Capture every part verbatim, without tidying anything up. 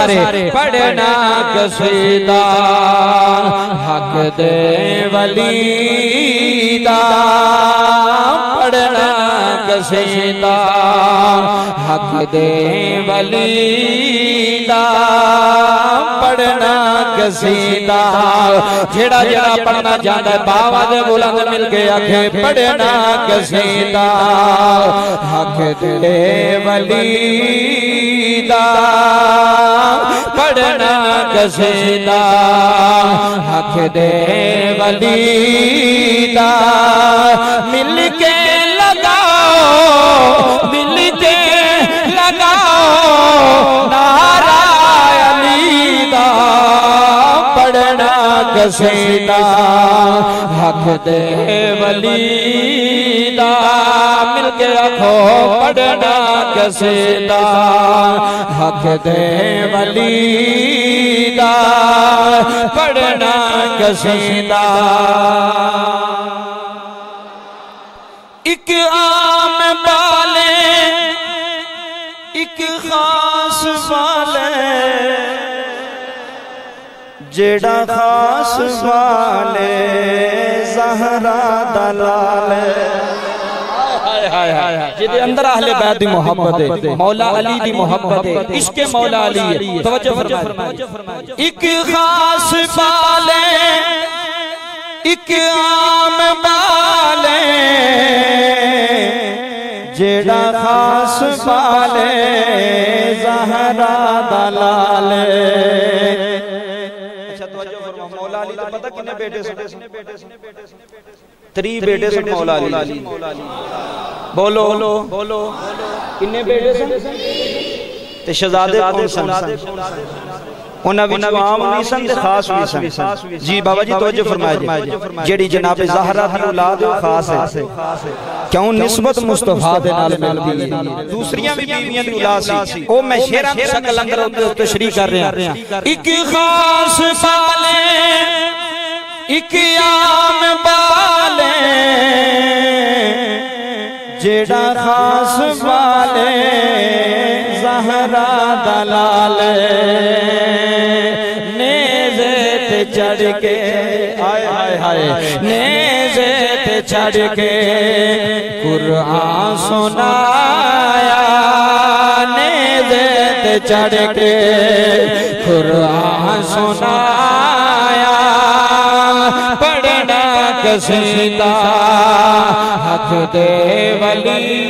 سارے پڑھنا قصیدہ حق دے ولی دا پڑھنا قصیدہ حق دے ولی دا پڑھنا قصیدہ جھڑا جھڑا پڑھنا جاندہ ہے باواد بلند مل کے آکھیں پڑھنا قصیدہ حق دے ولی دا پڑھنا قصیدہ حق دے ولی دا مل کے لگاؤ مل کے لگاؤ نعرہ علی دا پڑھنا قصیدہ حق دے ولی دا مل کے رکھو پڑھنا قصیدہ حق دے ولی دا پڑھنا قصیدہ ایک عام بالے ایک خاص والے جیڑا خاص والے زہرا دلال جدے اندر اہل بیت دی محبت ہے مولا علی دی محبت ہے عشق مولا علی ہے توجہ فرمائیں ایک خاص والے ایک عام بالے جیڑا خاص بالے زہرا دلال اچھا توجہ فرمائیں مولا علی تو پتہ کنے بیٹے سے تری بیٹے سے مولا علی بولو بولو کنے بیٹے سے تے شہزادے کون سن انہاں وچ عام نہیں سن تے خاص بھی سن جی بابا جی توجہ فرمائے جیڑی جناب زہرا دی اولاد خاص ہے کیوں نسبت مصطفیٰ دے نال ملدی ہے دوسریاں بھی بیویاں دی اولاد سی او میں شیراں دی شکل اندر تشریح کر رہا ہوں ایک خاص بالے ایک عام بالے جیڑا خاص والے زہرا دلال نیزے تے چڑھ کے آئے آئے آئے نیزے تے چڑھ کے قرآن سنایا نیزے تے چڑھ کے قرآن سنایا پڑھنا قصیدہ حق دے ولی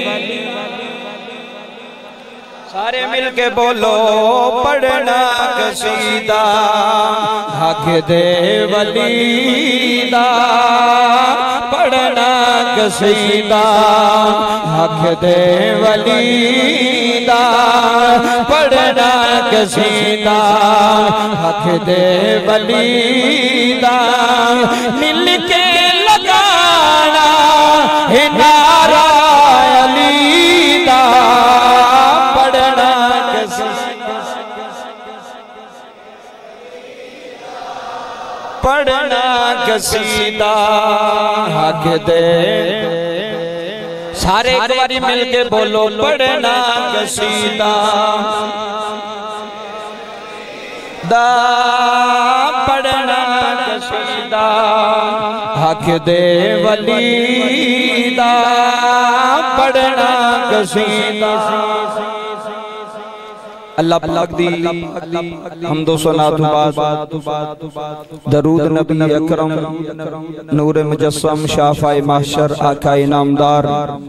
سارے مل کے بولو پڑھنا قصیدہ حق دے ولی دا پڑھنا قصیدہ حق دے ولی دا پڑھنا قصیدہ حق دے ولی دا مل کے لگانا ہے نعرہ علی دا پڑھنا قصیدہ پڑھنا قصیدہ حق دے سارے ایک باری مل کے بولو پڑھنا قصیدہ دا پڑھنا قصیدہ حق دے ولی دا پڑھنا قصیدہ اللہ پاک دی حمد و ثنا تو بعد درود نبی اکرم نور مجسم شافع محشر آقا انعامدار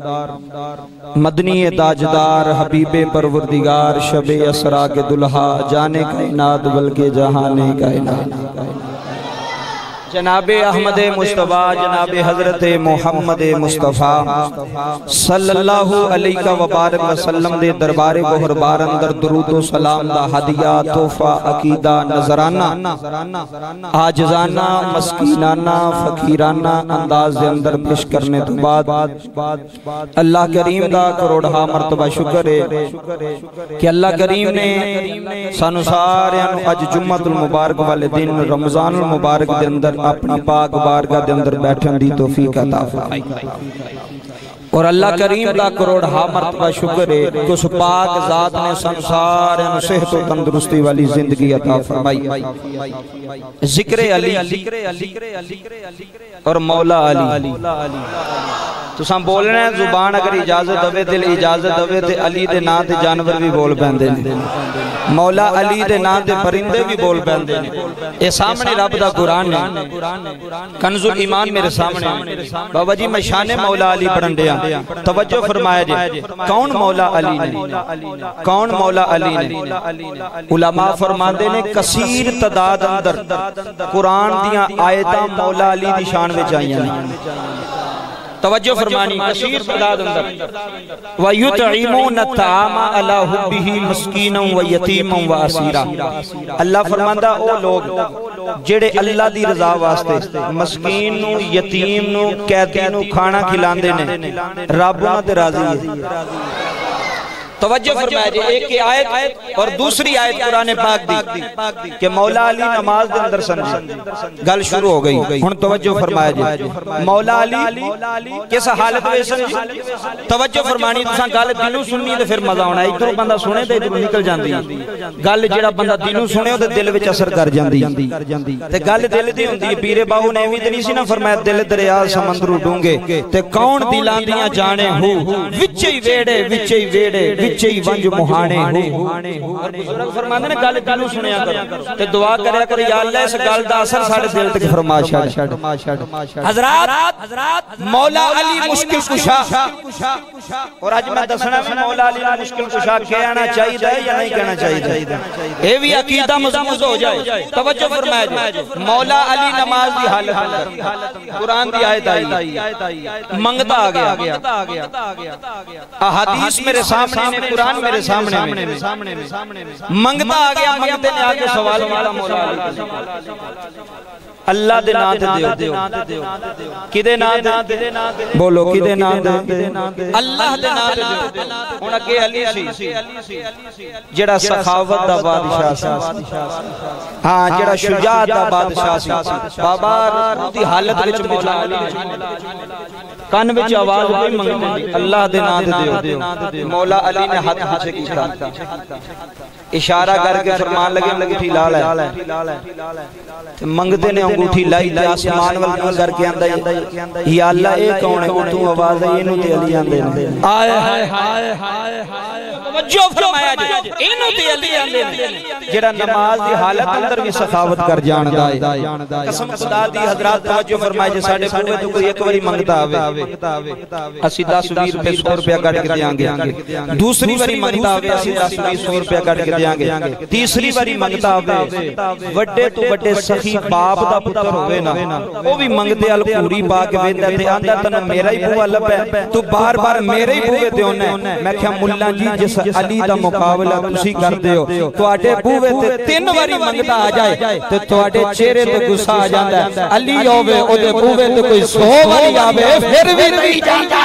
مدنی تاجدار حبیب پروردگار شب اسرا کے دلہا جانے کائنات بلکہ جہانے کائنات جناب احمد مصطفیٰ جناب حضرت محمد مصطفیٰ صلی اللہ علیہ وبارک وسلم دے دربار گوھر بار اندر درود و سلام دا ہدیہ تحفہ عقیدہ نظرانہ آجزانہ مسکینانہ فقیرانہ انداز دے اندر پیش کرنے تو بعد اللہ کریم دا کروڑہا مرتبہ شکر ہے کہ اللہ کریم نے سانو سارے اج جمعۃ المبارک والے دن رمضان المبارک دے اندر اپنی پاک بارگاہ دے اندر بیٹھن دی توفیق عطا فرمائی اور اللہ کریم دا کروڑ ہا مرتبہ شکر ہے کہ اس پاک ذات نے سنسار صحت و تندرستی والی زندگی عطا فرمائی. ذکر علی اور مولا علی تو سام بولنے ہیں زبان اگر اجازت دوے دل اجازت دوے تے علی دے نا تے جانور بھی بول پہندے نے, مولا علی دے نا تے پرندے بھی بول پہندے نے. اے سامنے رب دا قرآن ہے, کنز الایمان میرے سامنے. بابا جی میں شان مولا علی پڑھن دیا, توجہ فرمایا جی کون مولا علی نے, کون مولا علی نے. علماء فرماندے نے کثیر تعداد اندر قرآن دیاں آیتاں مولا علی دی شان وچ آئیاں نے. توجہ فرمانی کثیر تعداد اندر. وَيُطْعِمُونَ الطَّعَامَ عَلَىٰ حُبِّهِ مِسْكِينًا وَيَتِيمًا وَأَسِيرًا. اللہ فرماندا او لوگ جڑے اللہ دی رضا واسطے مسکین نو یتیم نو قیدی نو کھانا کھلاندے نے, رب انہاں تے راضی ہے. توجہ فرمایا جی ایک کی آیت اور دوسری آیت قرآن پاک دی کہ مولا علی نماز دے اندر سن گل شروع ہو گئی. ہن توجہ فرمایا جی مولا علی کس حالت میں سن, توجہ فرمانی تساں گل دینوں سننی تے پھر مزہ ہونا. ادھر بندہ سنے تے ادھر نکل جاندی گل, جڑا بندہ دینوں سنے او تے دل وچ اثر کر جاندی تے گل دل دی ہوندی ہے. پیر باہو نے ایویں تے نہیں سی نا فرمایا دل دریا سمندر ڈونگے تے کون دلاں دیاں جانے ہو, وچ ہی ویڑے وچ ہی ویڑے چئی ونج مہانے ہو. بزرگ فرماندے نے گل دینوں سنیا کرو تے دعا کریا کرو یا اللہ اس گل دا اثر ساڈے دل تے فرما چھڈ. حضرات مولا علی مشکل کشا, اور اج میں دسنا ہے مولا علی مشکل کشا کہنا چاہیے یا نہیں کہنا چاہیے, اے وی عقیدہ مضبوط ہو جائے. توجہ فرمایا جی مولا علی نماز دی حالت قرآن دی آیت آئی منگتا آ گیا, احادیث میرے سامنے قرآن میرے سامنے منگتا آ گیا. منگتے نے آگے سوال کیا مولا علی اللہ دے نام دے دیو, کدے نام دے بولو کدے نام دے اللہ دے نام دے. ہن اگے علی سی جڑا سخاوت دا بادشاہ سی, ہاں جڑا شجاعت دا بادشاہ سی. بابا دی حالت وچ مولا علی کان وچ آواز ہوئی منگتے اللہ دے نام دے دیو. مولا علی نے ہاتھ پیچھے کیتا, اشارہ کر کے فرمان لگے انگوٹھی لال ہے. منگتے نے انگوٹھی لائی تے آسمان وال کر کے آندا یا اللہ اے کون ہے, تو آواز ہے اینو تے علی آندے نے. آئے ہائے ہائے ہائے توجہ فرمایا جی اینو تے علی آندے نے جڑا نماز دی حالت اندر بھی سخاوت کر جاندا ہے. قسم خدا دی حضرات توجہ فرمایا جی ساڈے بوے تو کوئی ایک واری منگتا آوے اسی دس بیس روپے سو روپیہ کٹ کے دیاں گے, دوسری واری منگتا آوے اسی دس بیس سو روپیہ کٹ کے دیاں گے, تیسری واری منگتا آوے وڈے تو وڈے سخی باپ دا پتر ہوئے نا وہ بھی منگتے ال پوری پا کے ویندا تے آندا تن میرا ہی بوہ لبے تو بار بار میرے ہی بوے تے ہونا. میں کہا مولا جی جس علی دا مقابلہ تسی کردے ہو تواڈے بوے تے تین واری منگتا آ جائے تے تواڈے چہرے تے غصہ آ جاندا ہے. علی ہوے او دے بوے تے کوئی سو واری آوے پھر بھی نہیں جاندا.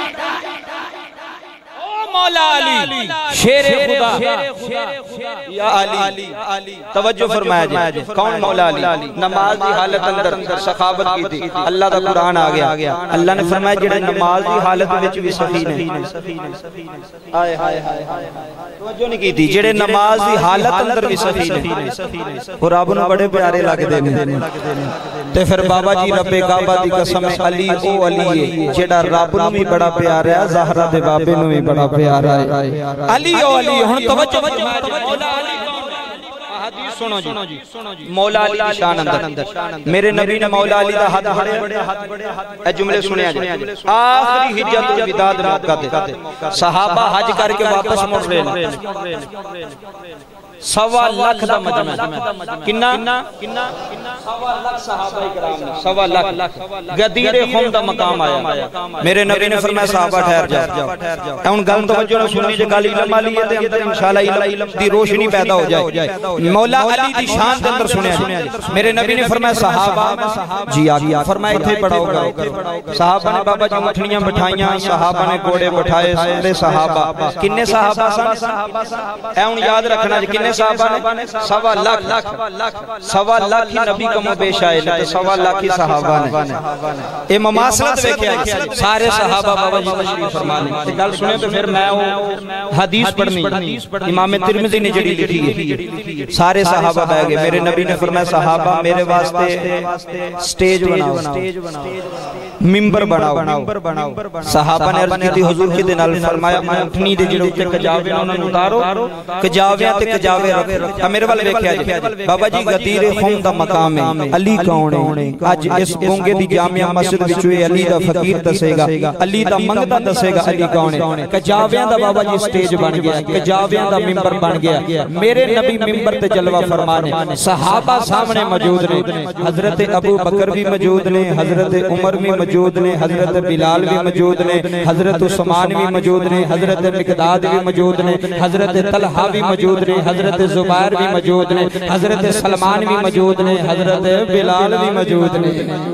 مولا علی شیر خدا یا علی. توجہ فرمایا جی کون مولا علی نماز دی حالت اندر سخاوت کی تھی. اللہ دا قرآن آ گیا, اللہ نے فرمایا جڑے نماز دی حالت وچ بھی سخی نے. آئے ہائے ہائے توجہ نہیں کی تھی جڑے نماز دی حالت اندر بھی سخی نے اور رب نوں بڑے پیارے لگدے نے. تے پھر بابا جی رب کعبہ دی قسم علی او علی ہے جڑا رب نوں بھی بڑا پیارا ہے, زہرا دے بابے نوں بھی بڑا پیارا ہے. علی او علی ہن توجہ مولا علی حدیث سنو جی مولا علی کی شان اندر میرے نبی نے مولا علی دا ہاتھ بڑھیا, اے جملے سنیا جی آخری حجت الوداع دے موقع تے صحابہ حج کر کے واپس مڑ رہے ہیں. سوا لاکھ دا مجمع کنا سوا لاکھ صحابہ کرام نے, سوا لاکھ غدیر خم دا مقام آیا. میرے نبی نے فرمایا صحابہ ٹھہر جاؤ. ہن گل توجہ نال سننی جے گل علم والی ہے تے اندر انشاءاللہ علم دی روشنی پیدا ہو جائے. مولا علی دی شان دے اندر سنیا جی میرے نبی نے فرمایا صحابہ جی آ گیا, فرمایا ایتھے پڑھاؤ گا. صحابہ نے بابا جی مٹھڑیاں بٹھائیاں, صحابہ نے گھوڑے بٹھائے, سارے صحابہ کنے صحابہ سن اے ہن یاد رکھنا جی کنے صحابہ نے سوا لاکھ سوا لاکھ ہی نبی کا کم و بیش آئے تو سوا لاکھی صحابہ نے اے مماثلت ویکھے آئے سارے صحابہ بابا جی تشریف فرما لیں گل سنے تو پھر میں حدیث پڑھنی امام ترمذی نے جڑی لکھی ہے سارے صحابہ بہ گئے میرے نبی نے فرمایا صحابہ میرے واسطے سٹیج بناؤ ممبر بناؤ صحابہ نے عرض کی تھی حضور کی دن فرمایا میں اٹھنی دے جڑے اٹھے کجاوے انہوں نے اتارو کجاویاں تے کجاوے رکھ میرے والے ویکھیا جی بابا جی غدیر خون دا مقام ہے علی کون ہے اج اس گونگے دی جامعہ مسجد وچوں علی دا فقیر دسے گا علی دا منگتا دسے گا علی کون ہے کجاویاں دا بابا جی سٹیج بن گیا کجاویاں دا ممبر بن گیا میرے نبی ممبر تے جلوہ فرمانے صحابہ سامنے موجود نے حضرت ابو بکر بھی موجود نے حضرت عمر بھی موجود نے حضرت بلال بھی موجود نے حضرت عثمان بھی موجود نے حضرت مقداد بھی موجود نے حضرت طلحہ بھی موجود نے حضرت زبیر بھی موجود نے حضرت سلمان بھی موجود نے حضرت بلال بھی موجود نے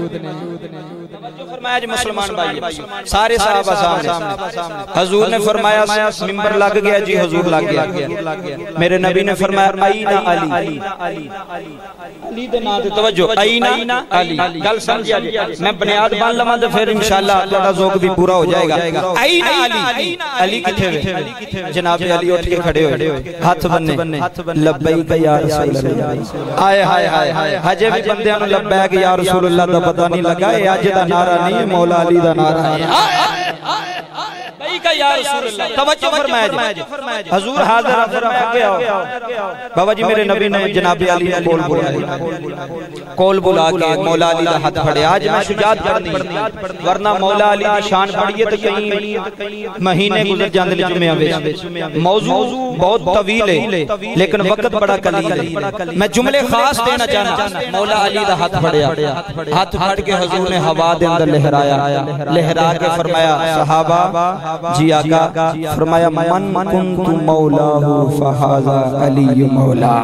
فرمایا جی مسلمان بھائی سارے صحابہ سامنے حضور نے فرمایا ممبر لگ گیا جی حضور لگ گیا میرے نبی نے فرمایا اینا علی علی دے نام تے توجہ اینا علی گل سمجھیا جی میں بنیاد بن لواں تے پھر انشاءاللہ تہاڈا ذوق بھی پورا ہو جائے گا اینا علی علی کتھے وے جناب علی اٹھ کے کھڑے ہوئے ہاتھ بننے لبیک یا رسول اللہ آئے ہائے ہائے ہجے بھی بندیاں نوں لبیک یا رسول اللہ دا پتہ نہیں لگا اے اج دا نعرہ نہیں مولا علی دا نعرہ ہے لبیک یا رسول اللہ توجہ فرمایا جی حضور حاضر فرمایا گیا بابا جی میرے نبی نے جناب علی نے کول بلایا کول بلا کے مولا علی دا ہاتھ پھڑیا آج میں شجاعت کرنی ورنہ مولا علی دی شان پڑھیے تو کہیں مہینے گزر جاندے جمعہ وچ موضوع بہت طویل ہے لیکن وقت بڑا قلیل ہے میں جملے خاص دینا چاہنا مولا علی دا ہاتھ پھڑیا ہاتھ پھڑ کے حضور نے ہوا دے اندر لہرایا لہرا کے فرمایا صحابہ جی آقا فرمایا من کنت مولاہ فہذا علی مولا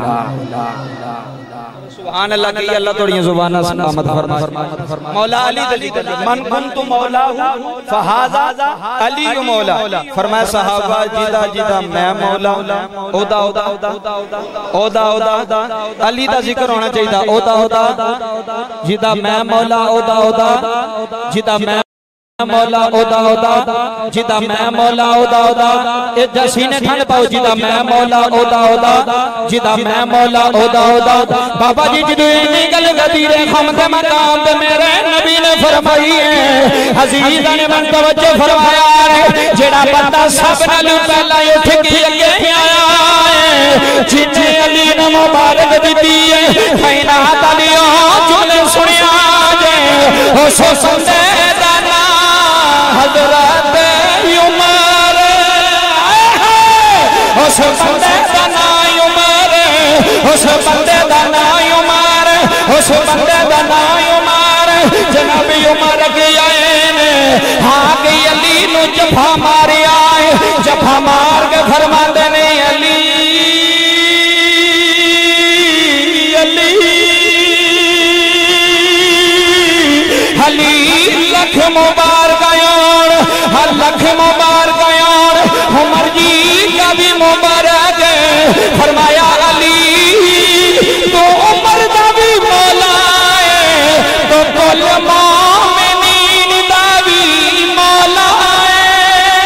سبحان اللہ کی اللہ توڑی زبانہ سلامت فرما مولا علی دلی من کنت مولاہ فہذا علی مولا فرمایا صحابہ جیدہ جیدہ میں مولا اودا اودا اودا اودا علی دا ذکر ہونا چاہیدہ اودا اودا جیدہ میں مولا اودا اودا جیدہ میں مولا اودا اودا جیدہ میں مولا اودا اودا جسینے کھنڈ پاؤ جیدہ میں مولا اودا اودا جیدہ میں مولا اودا اودا بابا جی جدو اتنی گل غدیر حمد مقام دے میرے نبی نے فرمائی ہے عزیزہ نے من توجہ فرمایا ہے جیڑا بندہ سب نلو پہلا یہ ٹھکی اگے آیا ہے جنہیں علی نے مبارک دیتی ہے خینات علیوں جلے سنیا جے ہو سو سندے دانا حضرت عمر اس بندے دا نام عمر اس بندے دا نام عمر اس بندے دا نام عمر جناب عمر کی آئین ہاں کہ علی نو جفا ماری آئے جفا مار کے فرما دینے علی علی علی لکھ مبارک ہر لکھ مبارک عمر جی کا بھی مبارک فرمایا علی تو عمر دا بھی مولا ہے تو کل مومنین دا بھی مولا ہے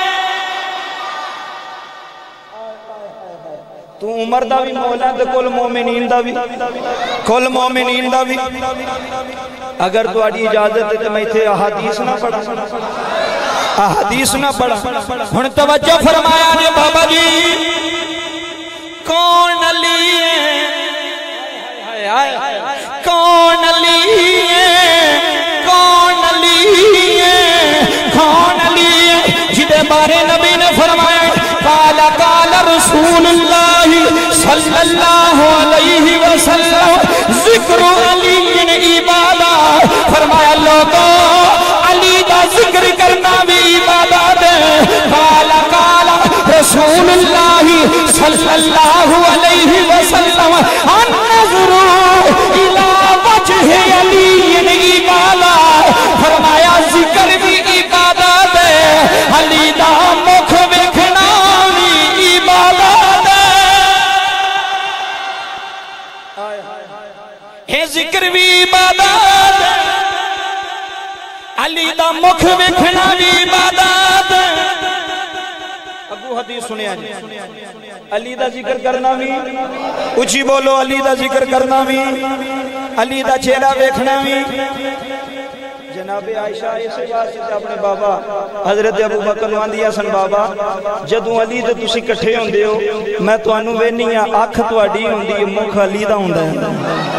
تو عمر دا بھی مولا ہے تو کل مومنین دا بھی کل مومنین دا بھی اگر تو آڑی اجازت ہے تو میں تھے احادیث نہ پڑھا احادیث نہ پڑھا ہن توجہ فرمایا نے بابا جی کون علی ہے کون علی ہے کون علی ہے کون علی ہے جدے بارے نبی نے فرمایا قال قال رسول اللہ صلی اللہ علیہ وسلم ذکر علی عبادہ فرمایا لوگوں علی دا ذکر کرنا بھی عبادت ہے قال قال رسول اللہ صلی اللہ علیہ وسلم النظر الى وجہ علی عبادہ فرمایا ذکر بھی عبادت ہے علی دا مکھ ویکھنا بھی عبادت ہے ہے ذکر بھی عبادت علی دا مکھ ویکھنا بھی عبادت ابو حدیث سنیا جی علی دا ذکر کرنا بھی اچھی بولو علی دا ذکر کرنا بھی علی دا چہرہ ویکھنا بھی جناب عائشہ اسے واسطے اپنے بابا حضرت ابو بکر نو آندی سن بابا جدوں علی تے تسی اکٹھے ہوندے ہو میں تانوں وینی ہاں اکھ تہاڈی ہوندی ہے مکھ علی دا ہوندا ہے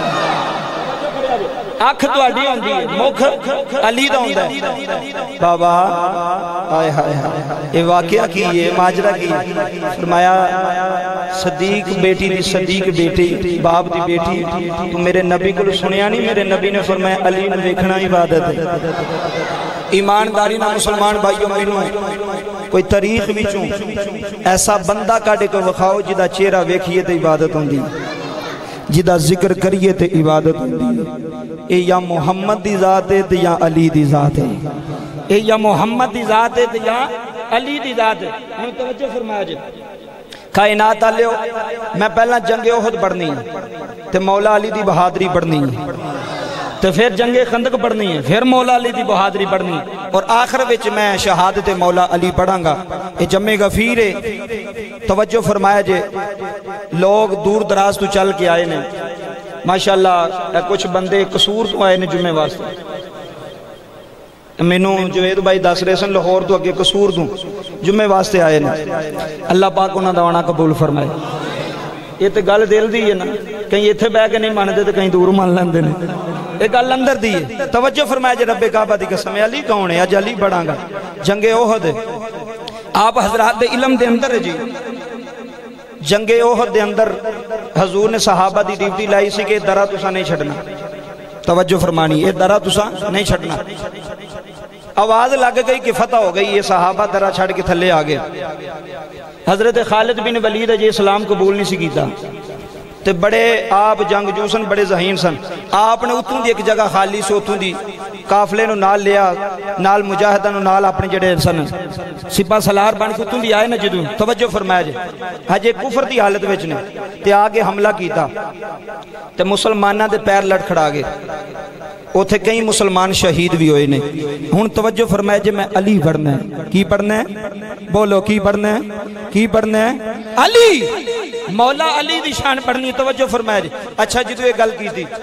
اکھ تہاڈی ہوندی ہے مکھ علی دا ہوندا ہے بابا ہائے ہائے ہائے یہ واقعہ کی ہے ماجرا کی فرمایا صدیق بیٹی دی صدیق بیٹی باپ دی بیٹی تو میرے نبی کو سنیا نہیں میرے نبی نے فرمایا علی نے دیکھنا عبادت ہے ایمانداری نہ مسلمان بھائیوں مینوں کوئی تاریخ وچوں ایسا بندہ کاڈے کو وکھاؤ جدا چہرہ ویکھیے تے عبادت ہوندی جدا ذکر کریے تے عبادت ہوندی اے یا محمد دی ذات ہے تے یا علی دی ذات ہے اے یا محمد دی ذات ہے تے یا علی دی ذات ہے میں توجہ فرمایا جی کائنات آلیو میں پہلا جنگ احد پڑھنی ہے تے مولا علی دی بہادری پڑھنی ہے تے پھر جنگ خندق پڑھنی ہے پھر مولا علی دی بہادری پڑھنی ہے اور آخر وچ میں شہادت مولا علی پڑھاں گا یہ جمع غفیر ہے توجہ فرمایا جے لوگ دور دراز تو چل کے آئے نے ماشاءاللہ کچھ بندے قصور تو آئے نے جمعے واسطے مینوں جوید بھائی دس رہے سن لاہور تو اگے قصور تو جمعے واسطے آئے نے اللہ پاک انہاں دا وعدہ قبول فرمائے یہ تے گل دل دی ہے نا کہیں ایتھے بیٹھ کے نہیں مانتے تے کہیں دور مان لیندے نے یہ گل اندر دی ہے توجہ فرمایا جے رب کعبہ دی قسم علی کون ہے اج علی بڑھاں گا جنگ احد آپ حضرات دے علم دے اندر ہے جی جنگ احد دے اندر حضور نے صحابہ دی ڈیوٹی لائی سی کہ درہ تسا نہیں چھڑنا توجہ فرمانی یہ درہ تسا نہیں چھڑنا آواز لگ گئی کہ فتح ہو گئی یہ صحابہ درہ چھڑ کے تھلے آگے حضرت خالد بن ولید جی اسلام قبول نہیں سی کیتا تے بڑے آپ جنگ جو سن بڑے ذہین سن آپ نے اتوں دی ایک جگہ خالی سو اتوں دی کافلے نو نال لیا نال مجاہدہ نو نال اپنے جڑے سن سپاہ سالار بن کے اتوں دی آئے نا جدوں توجہ فرمایا جے ہجے کفر دی حالت وچ نے تے آگے حملہ کیتا تے مسلمانہ دے پیر لڑ کھڑا گے اوتھے کئی مسلمان شہید بھی ہوئے نے ہن توجہ فرمایا جے میں علی پڑھنا ہے کی پڑھنا ہے بولو کی پڑھنا ہے کی پڑھنا ہے علی مولا علی دی شان پڑھنی توجہ فرمایا جے اچھا جی تو یہ گل کی تھی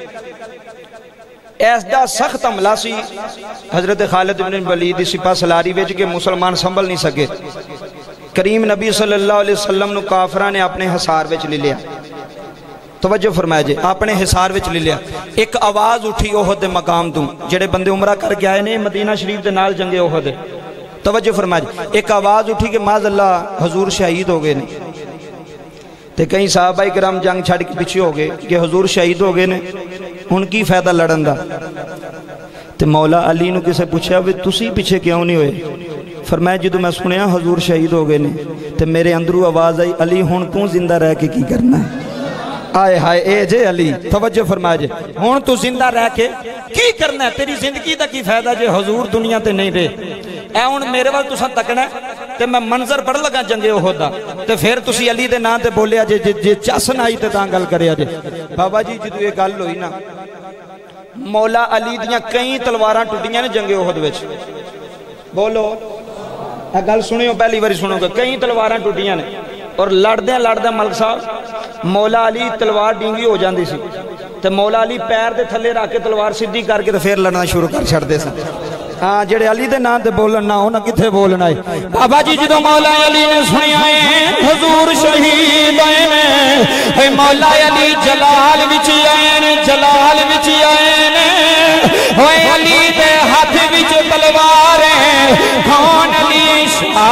ایس دا سخت عملہ سی حضرت خالد بن ولید دی سپاہ سالاری وچ کے مسلمان سنبھل نہیں سکے کریم نبی صلی اللہ علیہ وسلم نو کافراں نے اپنے حصار وچ لے لیا توجہ فرمایا جے اپنے حصار وچ لے لیا ایک آواز اٹھی احد دے مقام تو جڑے بندے عمرہ کر کے آئے نے مدینہ شریف دے نال جنگ احد توجہ فرمایا جے ایک آواز اٹھی کہ معاذ اللہ حضور شہید ہو گئے نے تے کئی صحابہ کرام جنگ چھڑ کے پیچھے ہو گئے کہ حضور شہید ہو گئے نے ان کی فائدہ لڑن دا تے مولا علی نو کسے پوچھا وے تسی پیچھے کیوں نہیں ہوئے فرمایا جدو میں سنیا حضور شہید ہو گئے نے تے میرے اندروں آواز آئی علی ہن تو زندہ رہ کے کی کرنا ہے آئے ہائے اے جے علی توجہ فرمایا جے ہن تو زندہ رہ کے کی کرنا ہے تیری زندگی دا کی فائدہ جے حضور دنیا تے نہیں دے اے ہن میرے وال تساں تکنا ہے تے میں منظر پڑھ لگا جنگ احد دا تے پھر تسی علی دے نام تے بولیا جے جے چسن آئی تے تاں گل کریا جے بابا جی جدو یہ گل ہوئی نا مولا علی دیاں کئی تلواراں ٹوٹیاں نے جنگ احد وچ بولو اے گل سنیو پہلی باری سنو گے کئی تلواراں ٹوٹیاں نے اور لڑدے لڑدے ملک صاحب مولا علی تلوار ڈینگی ہو جاندی سی تے مولا علی پیر دے تھلے رکھ کے تلوار سیدھی کر کے تے پھر لڑنا شروع کر چھڑ دے سن ہاں جڑے علی دے نام تے بولن نہ ہونا کتھے بولنا ہے بابا جی جدو مولا علی نے سنی آئے حضور شہید آئے نے اے مولا علی جلال وچ آئے نے جلال وچ آئے نے اے علی دے ہاتھ وچ تلوار ہے کون علی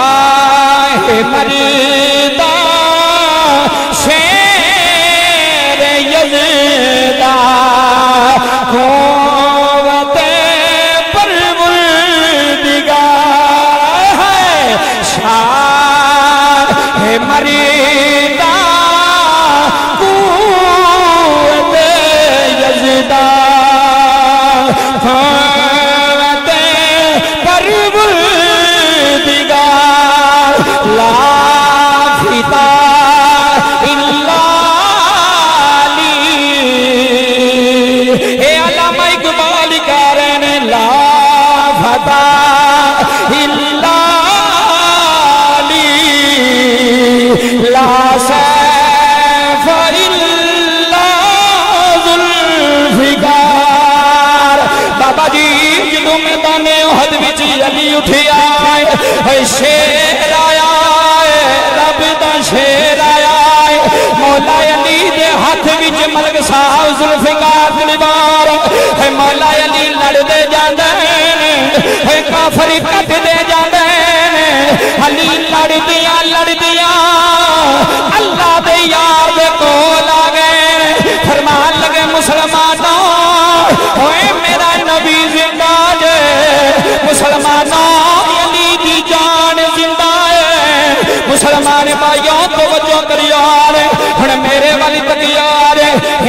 شاہ مردا شیر یزدہ قوت مریدہ قوت یزدہ قوت پروردگار لا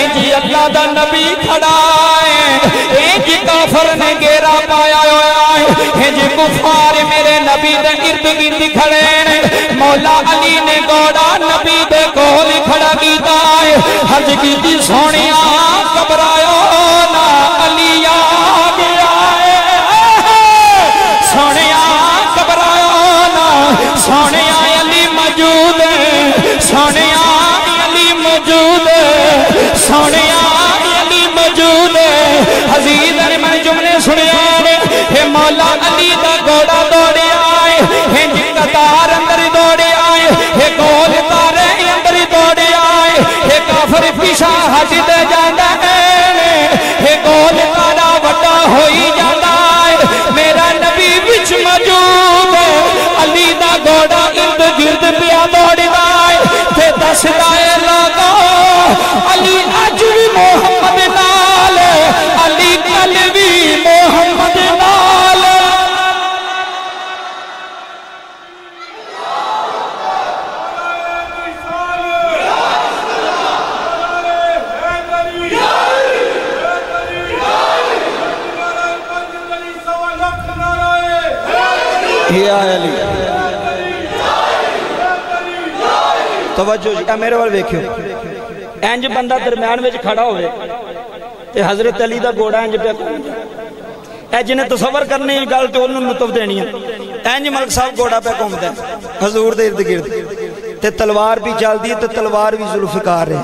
جی اللہ دا نبی کھڑا ہے ایک کافر نے گیرا پایا ہوا ہے جی کفار میرے نبی دے ارد گرد کھڑے ہیں مولا علی نے گوڑا نبی دے کول کھڑا کیتا ہے حج کیتی سونیا گھبرایا نا علی آ گیا ہے سونیا گھبرایا نا سونیا علی موجود ہے سونیا علی موجود ہے سونیا علی موجود ہے عزیز نے میں جملے سنیا ہے مولا علی دا گھوڑا دوڑے آئے ہے جی قطار اندر دوڑے آئے ہے گول تارے اندر دوڑے آئے ہے کافر پیشا ہٹ دے جاندہ ہے ہے گول تارا وٹا ہوئی جاندہ ہے میرا نبی وچ موجود ہے علی دا گھوڑا ارد گرد پیا دوڑے آئے تے دس دائے لوگا علی اج بھی محمد نال علی کل بھی محمد نال یا علی توجہ جی میرے وال دیکھو اینج بندہ درمیان میں کھڑا ہوئے تے حضرت علی دا گوڑا اینج پہ کون اے جنہیں تصور کرنے ہی گال تو انہوں نطف دینی ہے اینج ملک صاحب گوڑا پہ کون دے حضور دے ارد گرد تے تلوار بھی چل دی تے تلوار بھی ذوالفقار ہے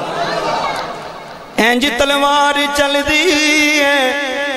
اینج تلوار چل دی ہے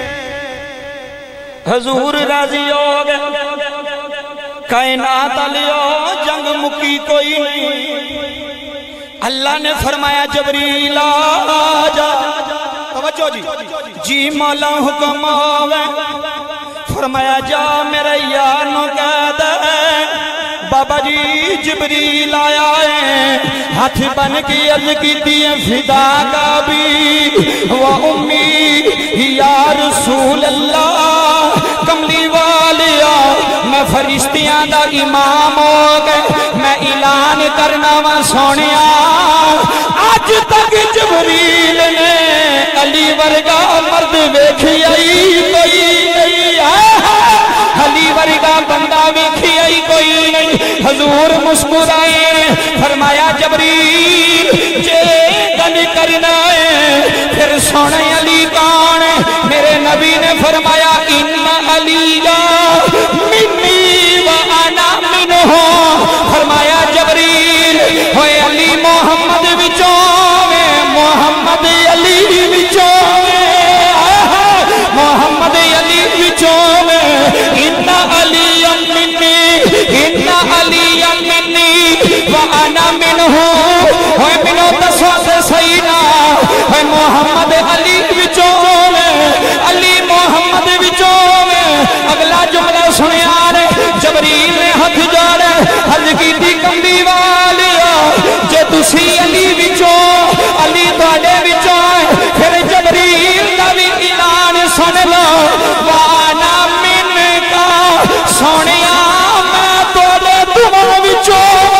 حضور راضی ہو گئے کائنات علیہ جنگ مکی کوئی نہیں اللہ نے فرمایا جبریل آجا توجہ جی جی مولا حکم آوے فرمایا جا میرے یار نو کہہ دے بابا جی جبریل آیا ہے ہاتھ بن کی عرض کیتی ہے فدا کا بھی و امی یا رسول اللہ کملی والیا میں فرشتیاں دا امام ہو گئے میں اعلان کرنا وا سونیا آج تک جبریل نے علی ورگا مرد ویکھی آئی کوئی نہیں علی ورگا بندہ ویکھی آئی کوئی نہیں حضور مسکرائے فرمایا جبریل جے گل کرنا ہے پھر سونے علی کون ہے میرے نبی نے فرمایا ان علی منی و انا منہ فرمایا جبریل ہوئے علی محمد وچوں میں محمد علی وچوں میں محمد علی وچوں میں ان علی منی ان علی منی و انا منہ ہوئے منو دسو سے سینا ہوئے محمد علی وچوں میں علی محمد وچوں میں اگلا جملہ سنیا رے جبریل نے ہاتھ جوڑے حج کی تھی کمبی والیا جے تسی علی وچوں علی تواڈے وچوں پھر جبریل دا بھی اعلان سن لو وانا من کا سونیا میں تواڈے دواں وچوں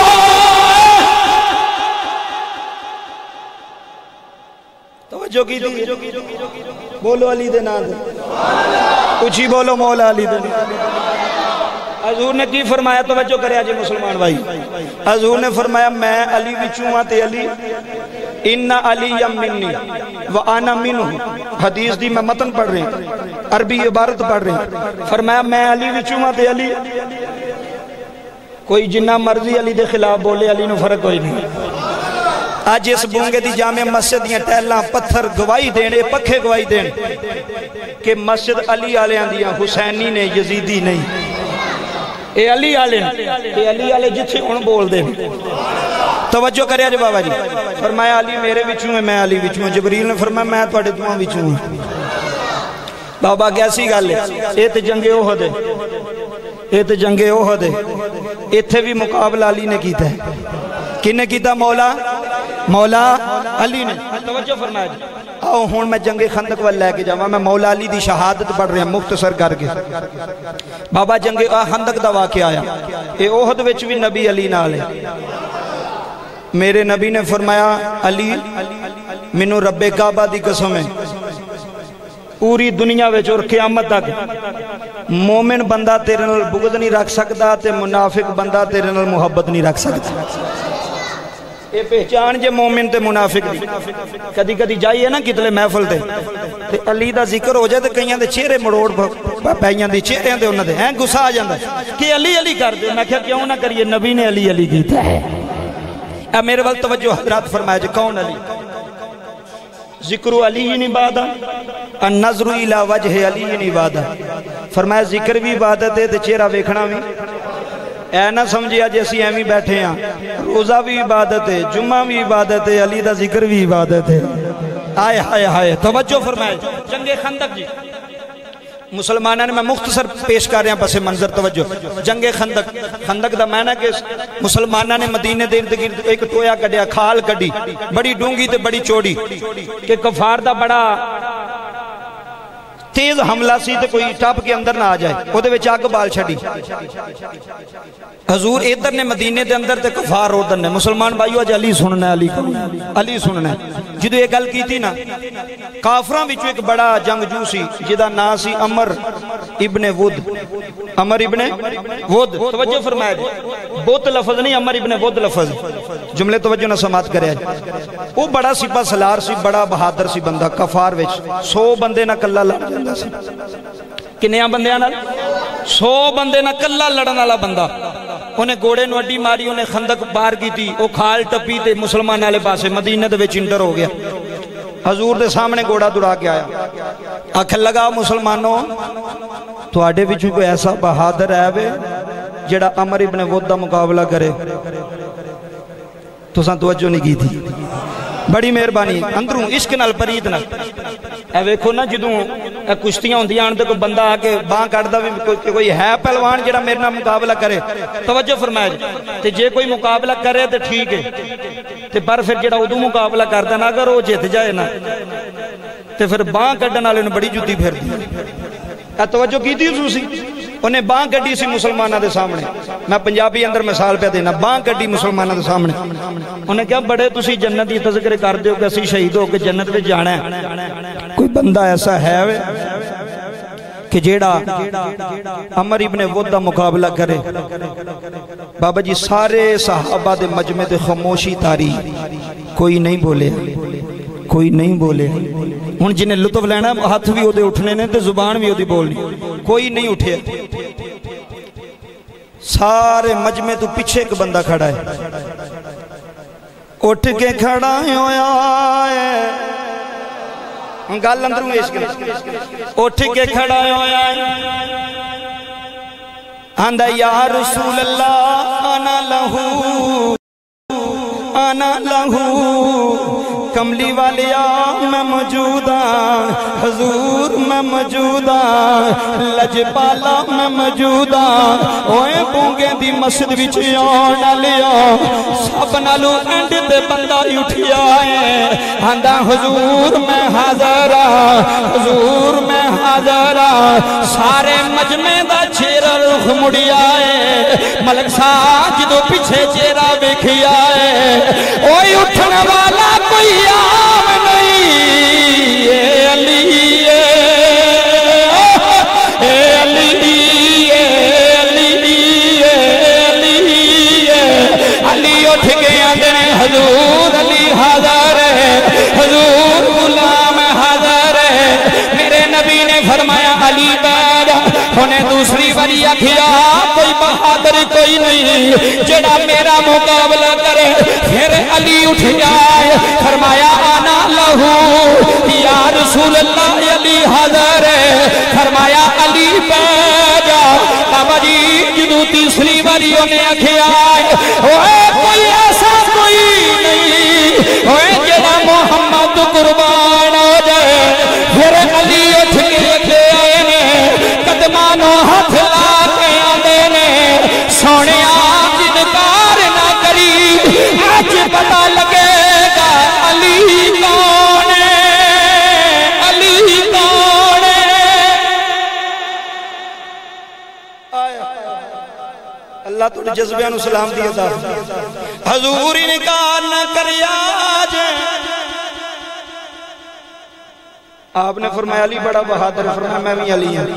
توجہ کی تھی بولو علی دے نام دے کچھ ہی بولو مولا علی دے حضور نے کی فرمایا توجہ کرے آجے مسلمان بھائی حضور نے فرمایا میں علی وچوں تے علی ان علی منی و انا منہ حدیث دی میں متن پڑھ رہے ہیں عربی عبارت پڑھ رہے ہیں فرمایا میں علی وچوں تے علی کوئی جنہ مرضی علی دے خلاف بولے علی نو فرق کوئی نہیں آج اس بونگے دی جامع مسجد دیاں ٹیلاں پتھر گواہی دینے پکھے گواہی دینے کہ مسجد علی آلیاں دیاں حسینی نے یزیدی نہیں اے علی آلے اے علی آلے جتھے ان بول دے توجہ کرے آج بابا جی فرمایا علی میرے وچوں ہے میں علی وچوں ہے جبریل نے فرمایا میں توڑے دعاں وچوں ہے بابا کیسی گل ہے اے تے جنگ احد ہے اے تے جنگ احد ہے ایتھے بھی مقابلہ علی نے کیتا ہے کن نے کیتا مولا مولا علی نے توجہ فرمایا جی آؤ ہون میں جنگ خندق وال لے کے جاؤں میں مولا علی دی شہادت پڑھ رہے ہیں مختصر کر کے بابا جنگ خندق دا واقعہ آیا اے احد وچ بھی نبی علی نال ہے میرے نبی نے فرمایا علی مینوں رب کعبہ دی قسم ہے پوری دنیا وچ اور قیامت تک مومن بندہ تیرے نال بغض نہیں رکھ سکتا تے منافق بندہ تیرے نال محبت نہیں رکھ سکتا اے پہچان جے مومن تے منافق دی کدی کدی جائیے نا کتلے محفل تے تے علی دا ذکر ہو جائے تے کئیاں دے چہرے مڑوڑ پیاں دی چہرے تے انہاں دے ہیں غصہ آ جاندا کہ علی علی کر دے میں کہا کیوں نہ کریے نبی نے علی علی کیتا ہے اے میرے ول توجہ حضرات فرمایا جے کون علی ذکر علی عبادہ النظر الی وجہ علی عبادہ فرمایا ذکر بھی عبادت ہے تے چہرہ ویکھنا بھی اے نہ سمجھیا جیسی ایویں بیٹھے ہیں روزہ بھی عبادت ہے جمعہ بھی عبادت ہے علی دا ذکر بھی عبادت ہے آئے ہائے ہائے توجہ فرمائے جنگ خندق جی مسلمانوں نے میں مختصر پیش کر رہا ہوں پس منظر توجہ جنگ خندق خندق دا معنی کہ مسلمانوں نے مدینے دے ارد گرد ایک ٹویا کڈیا کھال کڈی بڑی ڈونگی تے بڑی چوڑی کہ کفار دا بڑا تیز حملہ سی تے کوئی ٹاپ کے اندر نہ آ جائے وہ دے وچ آگ بال چھڑی حضور ادھر نے مدینے دے اندر تے کفار ادھر نے مسلمان بھائیو اج علی سننا ہے علی علی سننا ہے جدو یہ گل کی تھی نا کافراں وچوں ایک بڑا جنگجو سی جدا نام سی عمر ابن ود عمر ابن ود توجہ فرمایا جی بہت لفظ نہیں عمر ابن ود لفظ جملے توجہ نہ سماعت کرے وہ بڑا سپاہ سالار سی بڑا بہادر سی بندہ کفار وچ سو بندے نہ کلا لڑ جاندا سی کنیاں بندیاں نال سو بندے نہ کلا لڑن والا بندہ انہیں گوڑے نو اڈی ماری انہیں خندق پار کی تھی وہ کھال ٹپی تے مسلمان والے پاسے مدینہ دے وچ انٹر ہو گیا حضور دے سامنے گوڑا دڑا کے آیا آکھن لگا مسلمانوں تواڈے وچوں کوئی ایسا بہادر ہے وے جڑا عمر ابن ود دا مقابلہ کرے تساں توجہ نہیں کی تھی بڑی مہربانی اندروں عشق نال پرید نال اے ویکھو نا جدوں اے کشتیاں ہوندیاں آن تے کوئی بندہ آ کے باں کڈدا وی کوئی ہے پہلوان جڑا میرے نال مقابلہ کرے توجہ فرمائے تے جے کوئی مقابلہ کرے تے ٹھیک ہے تے پر پھر جڑا ادوں مقابلہ کردا نا اگر وہ جت جائے نا تے پھر باں کڈن والے نوں بڑی جُتی پھردی اے توجہ کیتی تسی انہیں باں کڈی سی مسلمانہ دے سامنے میں پنجابی اندر مثال پہ دینا باں کڈی مسلمانہ دے سامنے انہیں کہا بڑے تسی جنت دی تذکرے کر دیو کہ اسی شہید ہو کے جنت پہ جانا ہے کوئی بندہ ایسا ہے وے کہ جیڑا عمر ابن ود دا مقابلہ کرے بابا جی سارے صحابہ دے مجمع دے خاموشی تاری کوئی نہیں بولے کوئی نہیں بولے ہن جنہیں لطف لینا ہاتھ بھی اودے اٹھنے نے تے زبان بھی اودی بولنی کوئی نہیں اٹھے سارے مجمع تو پیچھے ایک بندہ کھڑا ہے اٹھ کے کھڑا ہویا ہے گل اندروں اس کے اٹھ کے کھڑا ہویا ہے آندا یا رسول اللہ انا لہو انا لہو کملی والیا میں موجودہ حضور میں موجودہ لجپالا میں موجودہ اوے بونگے دی مسجد وچ آنا لیا سب نالو اینڈ تے بندہ اٹھیا ہے آندا حضور میں حاضر حضور میں حاضر سارے مجمع دا چہرہ رخ مڑیا ہے ملک صاحب جدو پیچھے چہرہ ویکھیا ہے اوے اٹھن والا کوئی عام نہیں اے علی اے علی اے علی اے علی علی اٹھ کے آندے حضور علی حاضر ہے حضور غلام حاضر ہے میرے نبی نے فرمایا علی بیٹھ انہیں دوسری باری آکھیا کوئی بہادر کوئی نہیں جڑا میرا مقابلہ کرے پھر علی اٹھ جائے فرمایا آنا لہو یا رسول اللہ علی حاضر ہے فرمایا علی بیٹھ بابا جی جدو تیسری باری انہیں آکھیا اوے کوئی ایسا کوئی نہیں اوے جڑا محمد قربان ہو جائے پھر علی اٹھ کے آئے نے قدمانو ہاتھ لا کے آندے نے سونے آپ جنکار نہ کری آج پتا لگے گا علی کون ہے علی کون ہے اللہ تو جذبیاں نو سلام دیا تھا حضور انکار نہ کری آج آپ نے فرمایا علی بڑا بہادر، فرمایا میں بھی علی ہوں۔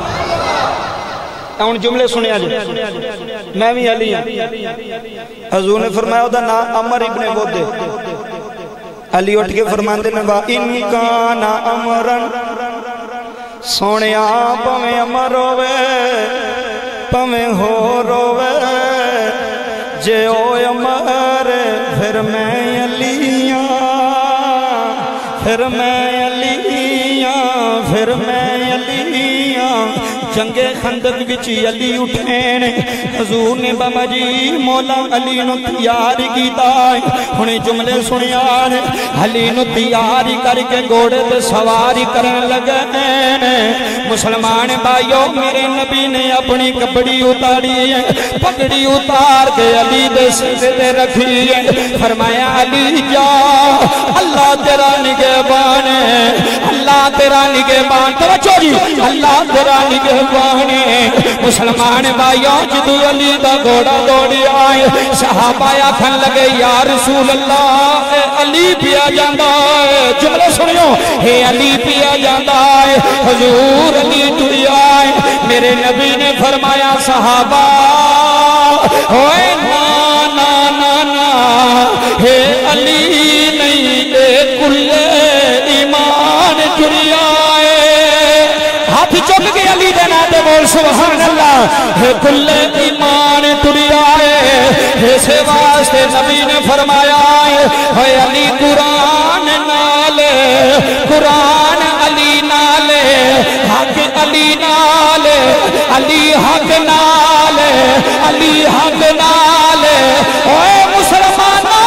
ان جملے سنیا جی، میں بھی علی ہوں۔ حضور نے فرمایا دا نا عمر ابن ود۔ علی اٹھ کے فرماندے نے با ان کان امرن، سونیا پویں امر ہوئے پویں ہو روے، جے او امر پھر میں علی ہوں، پھر میں علی ہوں، پھر میں علی ہوں۔ جنگ خندق وچی علی اٹھین، حضور نے بمجی مولا علی نو تیاری کیتا ہے۔ انہیں جملے سنیان علی نو تیاری کر کے گھوڑے تے سواری کرن لگے۔ مسلمان بھائیو، میرے نبی نے اپنی کپڑی اتاری ہے، پگڑی اتار کے علی دے سیدھے دے رکھی ہے۔ فرمایا علی جا، اللہ تیرا نگہبان ہے، اللہ تیرا نگہبان، توجہ جی، اللہ تیرا نگہبان بانے۔ مسلمان بھائیوں، جدو علی دا گھوڑا دوڑی آئے، صحابہ آکھن لگے یا رسول اللہ، اے علی پیا جاندہ ہے۔ جملے سنیو، اے علی پیا جاندہ ہے۔ حضور علی ٹوڑی آئے، میرے نبی نے فرمایا صحابہ، ہوئے نا نا نا نا، اے علی نہیں، اے کل ایمان ٹوڑی آئے۔ ہاتھ چک کے علی دینا دے بول سبحان اللہ۔ ہے کل ایمان ٹوڑی آئے، اسے واسطے نبی نے فرمایا ہے علی قرآن نالے، قرآن علی نالے، حق علی نالے، علی حق نالے، علی حق نالے۔ اوے مسلمانوں،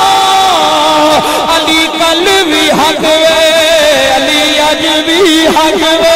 علی کل بھی حق وے، علی اج بھی حق وے۔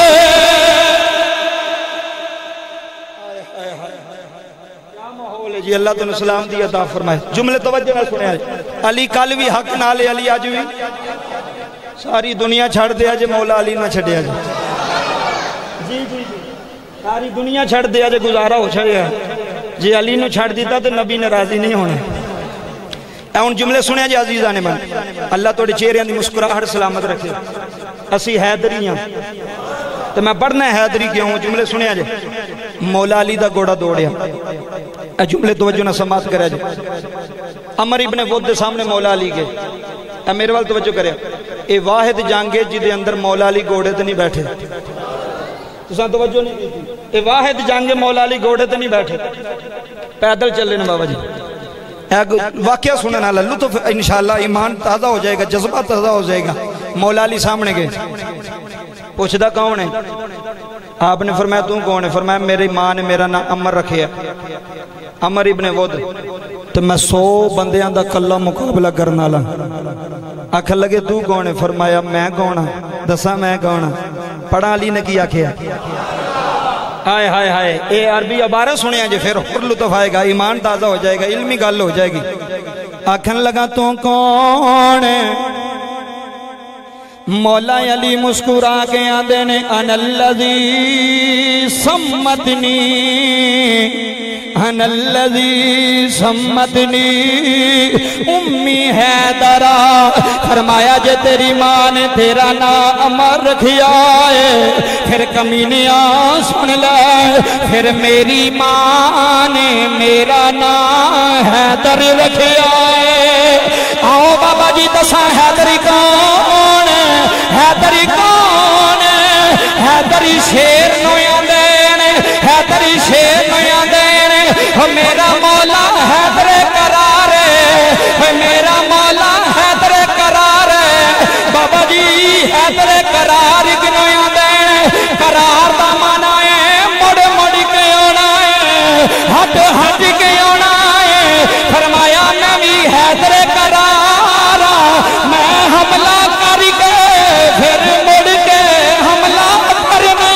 جی اللہ تو سلام دی عطا فرمائے۔ جملے توجہ نہ سنے آج، علی کل بھی حق نالے، علی آج بھی ساری دنیا چھڑ دیا جے مولا علی نہ چھڑیا جے۔ جی جی جی ساری دنیا چھڑ دیا جے گزارا ہو چھڑیا جی، علی نو چھڑ دیتا تو نبی نے راضی نہیں ہونا۔ اے ان جملے سنے جی عزیزان من، اللہ توڑے چہرے دی مسکراہٹ سلامت رکھے۔ اسی حیدری ہیں تو میں پڑھنا ہے حیدری کیا ہوں۔ جملے سنے جی، مولا علی دا گوڑا دوڑیا۔ اے جملے توجہ نہ سماعت کرے جی، عمر ابن ود دے سامنے مولا علی گئے۔ اے میرے وال توجہ کرے، اے واحد جانگے جدے اندر مولا علی گوڑے تے نہیں بیٹھے۔ تساں توجہ نہیں کی تھی، اے واحد جانگے مولا علی گوڑے تے نہیں بیٹھے، پیدل چلے نا بابا جی۔ واقعہ سننا اللہ لطف انشاءاللہ ایمان تازہ ہو جائے گا، جذبہ تازہ ہو جائے گا۔ مولا علی سامنے گئے، پوچھدا کون ہے؟ آپ نے فرمایا تم کون ہے؟ فرمایا میری ماں نے میرا نام عمر رکھے ہے، عمر ابن ود۔ تو میں سو بندیاں دا کلہ مقابلہ کرنا لا۔ آکھن لگے تو کون ہے؟ فرمایا میں کون ہاں، دسا میں کون ہاں۔ پڑھا علی نے کیا کیا؟ ہائے ہائے ہائے، اے عربی عبارت سنیا جے پھر اور لطف آئے گا، ایمان تازہ ہو جائے گا، علمی گل ہو جائے گی۔ آکھن لگا تو کون ہے؟ مولا علی مسکرا کے آدھے نے انا الذی سمتنی، انا الذی سمتنی امی حیدرہ۔ فرمایا جے تیری ماں نے تیرا نام عمر رکھیا ہے، پھر کمینیاں سن لے، پھر میری ماں نے میرا نام حیدر رکھیا ہے۔ آؤ بابا جی دساں حیدری کون ہے؟ حیدری کون ہے؟ حیدری شیر نویاں دینے، حیدری شیر نویاں دینے۔ میرا مولا حیدر قرار ہے، میرا مولا حیدر قرار ہے۔ بابا جی حیدر قرار کنویاں دینے، قرار دا مانا ہے مڑ مڑ کے ہونا ہے، ہٹ ہٹ کے ہونا ہے۔ فرمایا میں بھی حیدر قرار، میں حملہ کر کے پھر مڑ کے حملہ کرنا۔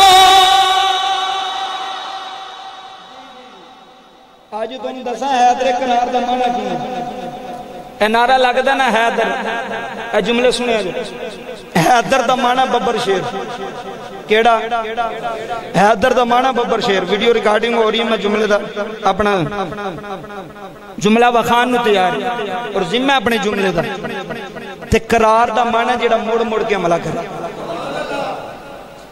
آج تم دسا حیدر قرار دا مانا کیوں؟ اے نعرہ لگدا نا حیدر، اے جملے سنے جو حیدر دا مانا ببر شیر۔ کیڑا؟ حیدر دا مانا ببر شیر۔ ویڈیو ریکارڈنگ ہو رہی ہے، میں جملے دا اپنا جملہ وخان نو تیار اور ذمہ اپنے جملے دا۔ تے قرار دا مانا جیڑا موڑ موڑ کے عملہ کرے۔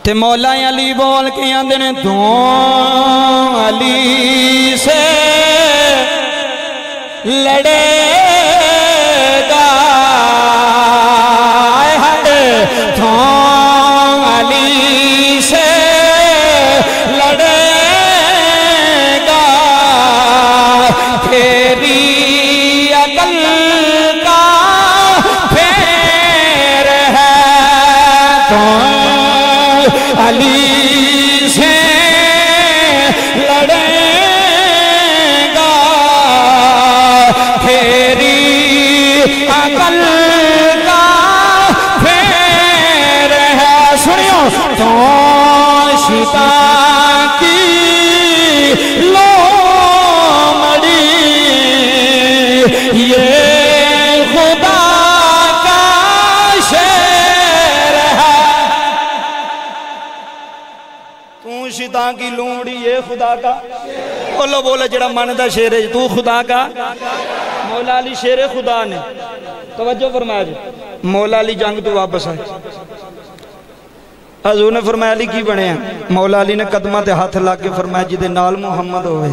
تے مولا علی بول کے آندے نے تو علی سے لڑے گا تو علی سے لڑے گا تیری عقل کا پھیر ہے تو علی سے لڑے گا تیری عقل کا پھیر ہے سنیو تو شتا کی لومڑی یہ خدا کا شیر ہے تو شتا کی لومڑی یہ خدا کا بولو بولو جڑا ماندہ شیر ہے تو خدا کا مولا علی شیر خدا نے توجہ فرمایا جی مولا علی جنگ تو واپس آئے حضور نے فرمایا علی کی بنے ہیں مولا علی نے قدمہ تے ہاتھ لا کے فرمایا جی دے نال محمد ہوئے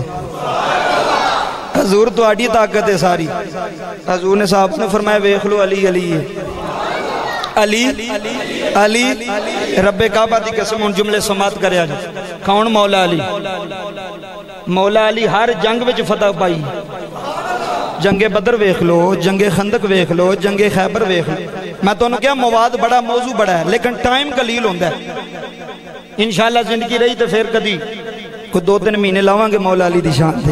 حضور تو آڑی طاقت ہے ساری حضور نے صاحب نے فرمایا ویکھ لو علی علی ہے علی علی رب کعبہ دی قسم ان جملے سماعت کریا جا کون مولا علی مولا علی ہر جنگ وچ فتح پائی جنگ بدر ویکھ لو جنگ خندق ویکھ لو جنگ خیبر ویکھ لو میں تو انہوں کیا مواد بڑا موضوع بڑا ہے لیکن ٹائم قلیل ہوندہ ہے انشاءاللہ زندگی رہی تو پھر کدی کو دو تین مہینے لاواں گے مولا علی دی شان دے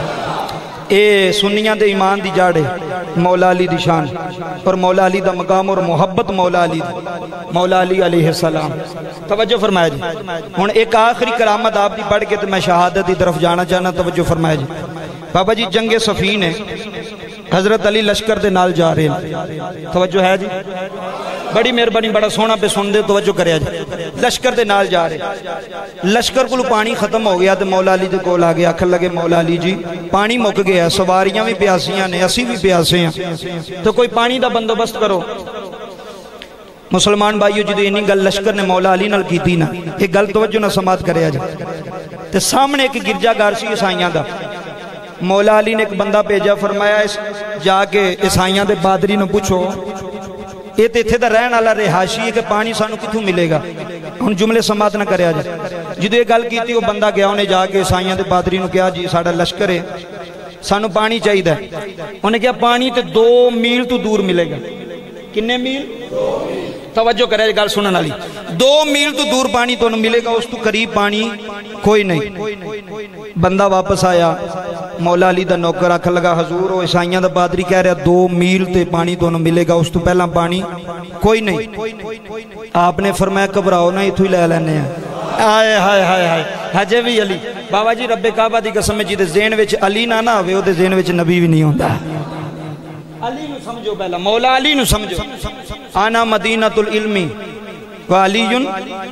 اے سنیاں دے ایمان دی جاڑے مولا علی دی شان اور مولا علی دا مقام اور محبت مولا علی دی مولا علی علیہ السلام توجہ فرمایا جی ہون ایک آخری کرامت آپ دی پڑھ کے تو میں شہادت دی طرف جانا چاہنا توجہ فرمایا جی بابا جی جنگ صفین ہے حضرت علی لشکر دے نال جا رہے ہیں توجہ ہے جی بڑی مہربانی بڑا سونا پہ سن دے توجہ کریا جی لشکر دے نال جا رہے لشکر کو پانی ختم ہو گیا تو مولا علی دے کول آ گیا آکھن لگے مولا علی جی پانی مک گیا سواریاں بھی پیاسیاں نے اسی بھی پیاسے ہیں تو کوئی پانی دا بندوبست کرو مسلمان بھائیو جی انہی گل لشکر نے مولا علی نال کیتی نا ایک گل توجہ نہ سماعت کریا جی تے سامنے ایک گرجا گار سی عیسائیاں دا مولا علی نے ایک بندہ بھیجا فرمایا اس جا کے عیسائیاں دے بادری نو پوچھو یہ تے تھے دا رہن والا رہائشی ہے کہ پانی سانو کتھوں ملے گا ہن جملے سماعت نہ کریا جی جدو یہ گل کیتی وہ بندہ گیا انہیں جا کے عیسائیاں دے بادری نو کہا جی ساڑا لشکر ہے سانو پانی چاہیے ہے انہیں کہا پانی تے دو میل تو دور ملے گا کنے میل توجہ کرے گل سنن والی دو میل تو دور پانی تو ملے گا اس تو قریب پانی کوئی نہیں بندہ واپس آیا مولا علی دا نوکر آکھن لگا حضور وہ عیسائیاں دا بادری کہہ رہا دو میل تے پانی تو ملے گا اس تو پہلا پانی کوئی نہیں آپ نے فرمایا گھبراؤ نہ اتھو ہی لے لینے ہیں آئے ہائے ہائے ہائے حجے بھی علی بابا جی رب کعبہ دی قسم جی دے ذہن وچ علی نہ نہ ہوئے وہ دے ذہن وچ نبی بھی نہیں ہوندہ علی نو سمجھو پہلا مولا علی نو سمجھو آنا مدینۃ العلمی وعلیون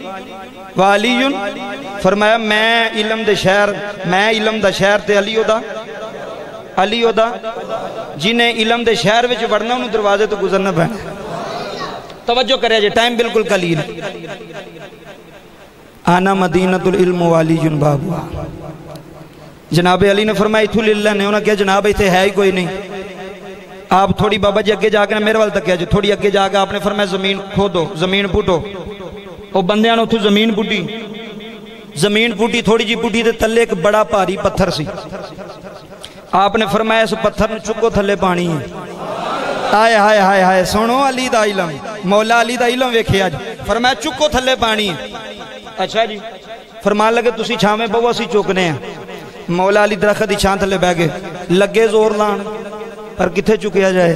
وعلیون فرمایا میں علم دے شہر میں علم دا شہر تے علی دا علی دا جنہیں علم دے شہر وچ وڑنا انہوں دروازے تو گزرنا پہنا توجہ کرے جے ٹائم بالکل قلیل آنا مدینۃ العلم وعلیون بابوا جناب علی نے فرمایا اتھو للہ نے انہوں نے کہا جناب ایتھے ہے ہی کوئی نہیں آپ تھوڑی بابا جی اگے جا کے میرے وال تک کیا جی تھوڑی اگے جا کے آپ نے فرمایا زمین کھودو زمین پوٹو وہ بندیاں نے اتھو زمین پوٹی زمین پوٹی تھوڑی جی پوٹی تے تلے ایک بڑا پاری پتھر سی آپ نے فرمایا اس پتھر نے چکو تھلے پانی ہے آئے ہائے ہائے ہائے سنو علی دا علم مولا علی دا علم ویکھیا جی فرمایا چکو تھلے پانی ہے اچھا جی فرمان لگے تسی چھاں میں بہو سی چکنے ہیں مولا علی درخت دی چھاں تھلے بہ گئے لگے زور لان پر کتھے چکیا جائے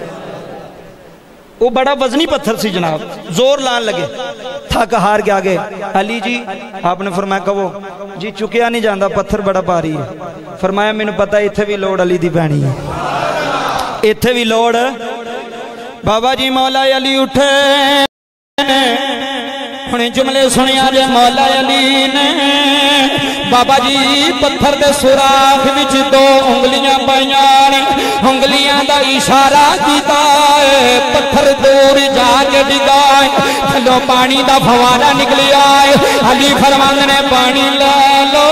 وہ بڑا وزنی پتھر سی جناب زور لان لگے تھک ہار کے آگے علی جی آپ نے فرمایا کہو جی چکیا نہیں جاندہ پتھر بڑا پاری ہے فرمایا میں نے پتا ایتھے بھی لوڑ علی دی پہنی ہے ایتھے بھی لوڑ بابا جی مولا علی اٹھے انہیں جملے سنیا جے مولا علی نے بابا جی پتھر دے سوراخ وچ دو انگلیاں پائیاں انگلیاں دا اشارہ کیتا ہے پتھر دور جا کے ڈگائے تھلو پانی دا فوارہ نکلی آئے علی فرمان نے پانی لے لو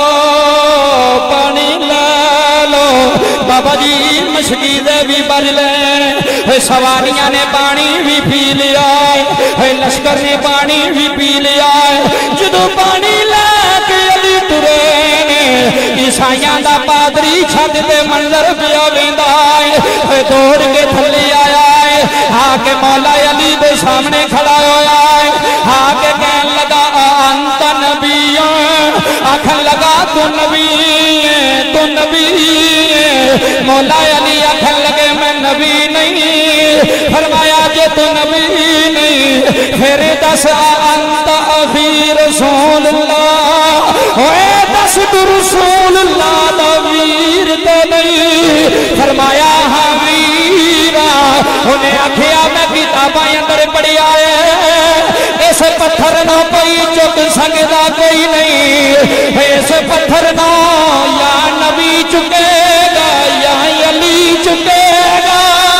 پانی لے لو بابا جی مشکیزے بھی بڑھ لے سواریاں نے پانی بھی پی لیا ہے لشکر نے پانی بھی پی لیا ہے جدو پانی لے کے علی ترے عیسائیاں دا پادری چھت دے منظر پیا ویندا ہے دوڑ کے تھلے آیا ہے آکے مولا علی دے سامنے کھڑا ہویا ہے آکے کہن لگا انت نبی آکھن لگا تو نبی تو نبی مولا علی آکھن لگے میں نبی نہیں فرمایا جے تو نبی نہیں پھر دس انت اخی رسول اللہ ہوئے دس تو رسول اللہ دا ویر تو نہیں فرمایا ہاں ویرہ انہیں آکھیا میں کتاباں اندر پڑھی آئے اس پتھر نہ پئی چک سکتا کوئی نہیں اس پتھر نہ یا نبی چکے گا یا علی چکے گا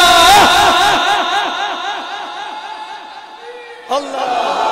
اللہ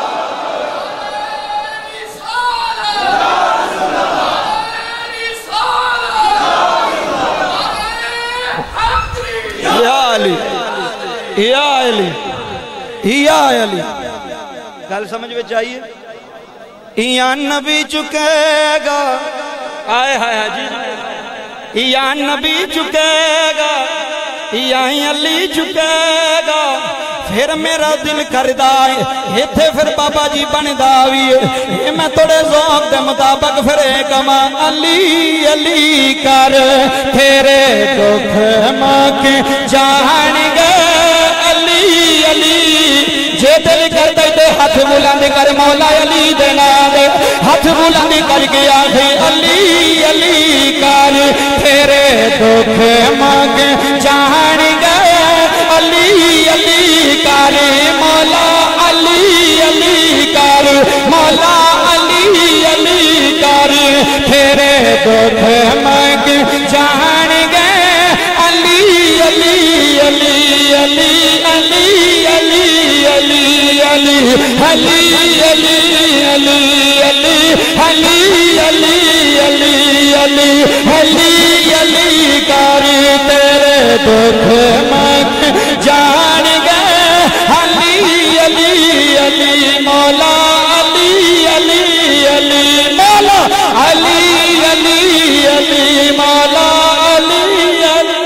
یا علی یا علی یا علی گل سمجھ میں چاہیے یا نبی چکے گا آئے ہائے جی یا نبی چکے گا یا علی چکے گا پھر میرا دل کردہ ہے یہ تھے پھر بابا جی بندہ بھی ہے میں توڑے ذوق دے مطابق پھر ایک ماں علی علی کر تیرے دکھ ماں کے جان گئے علی علی جے دل کر دے دے ہاتھ بلند کر مولا علی دے نام ہاتھ بلند کر کے آگے علی علی کر تیرے دکھ ماں کے جان گئے علی علی کر مولا علی علی کر مولا علی علی کر تیرے دکھ ماں کے جان گئے علی علی علی علی علی علی علی علی علی علی علی علی علی علی علی علی علی کر تیرے دکھ ماں جان گئے علی علی علی مولا علی علی علی مولا علی علی علی مولا علی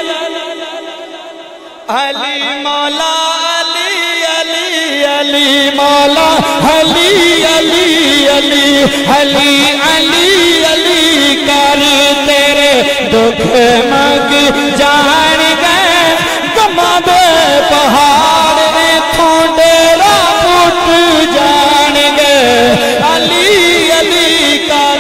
علی مولا علی علی علی مولا علی علی علی علی علی علی کر تیرے دکھ مگ جان گئے گما دے پہاڑ میں تھوڑا پھٹ جان گئے علی علی کر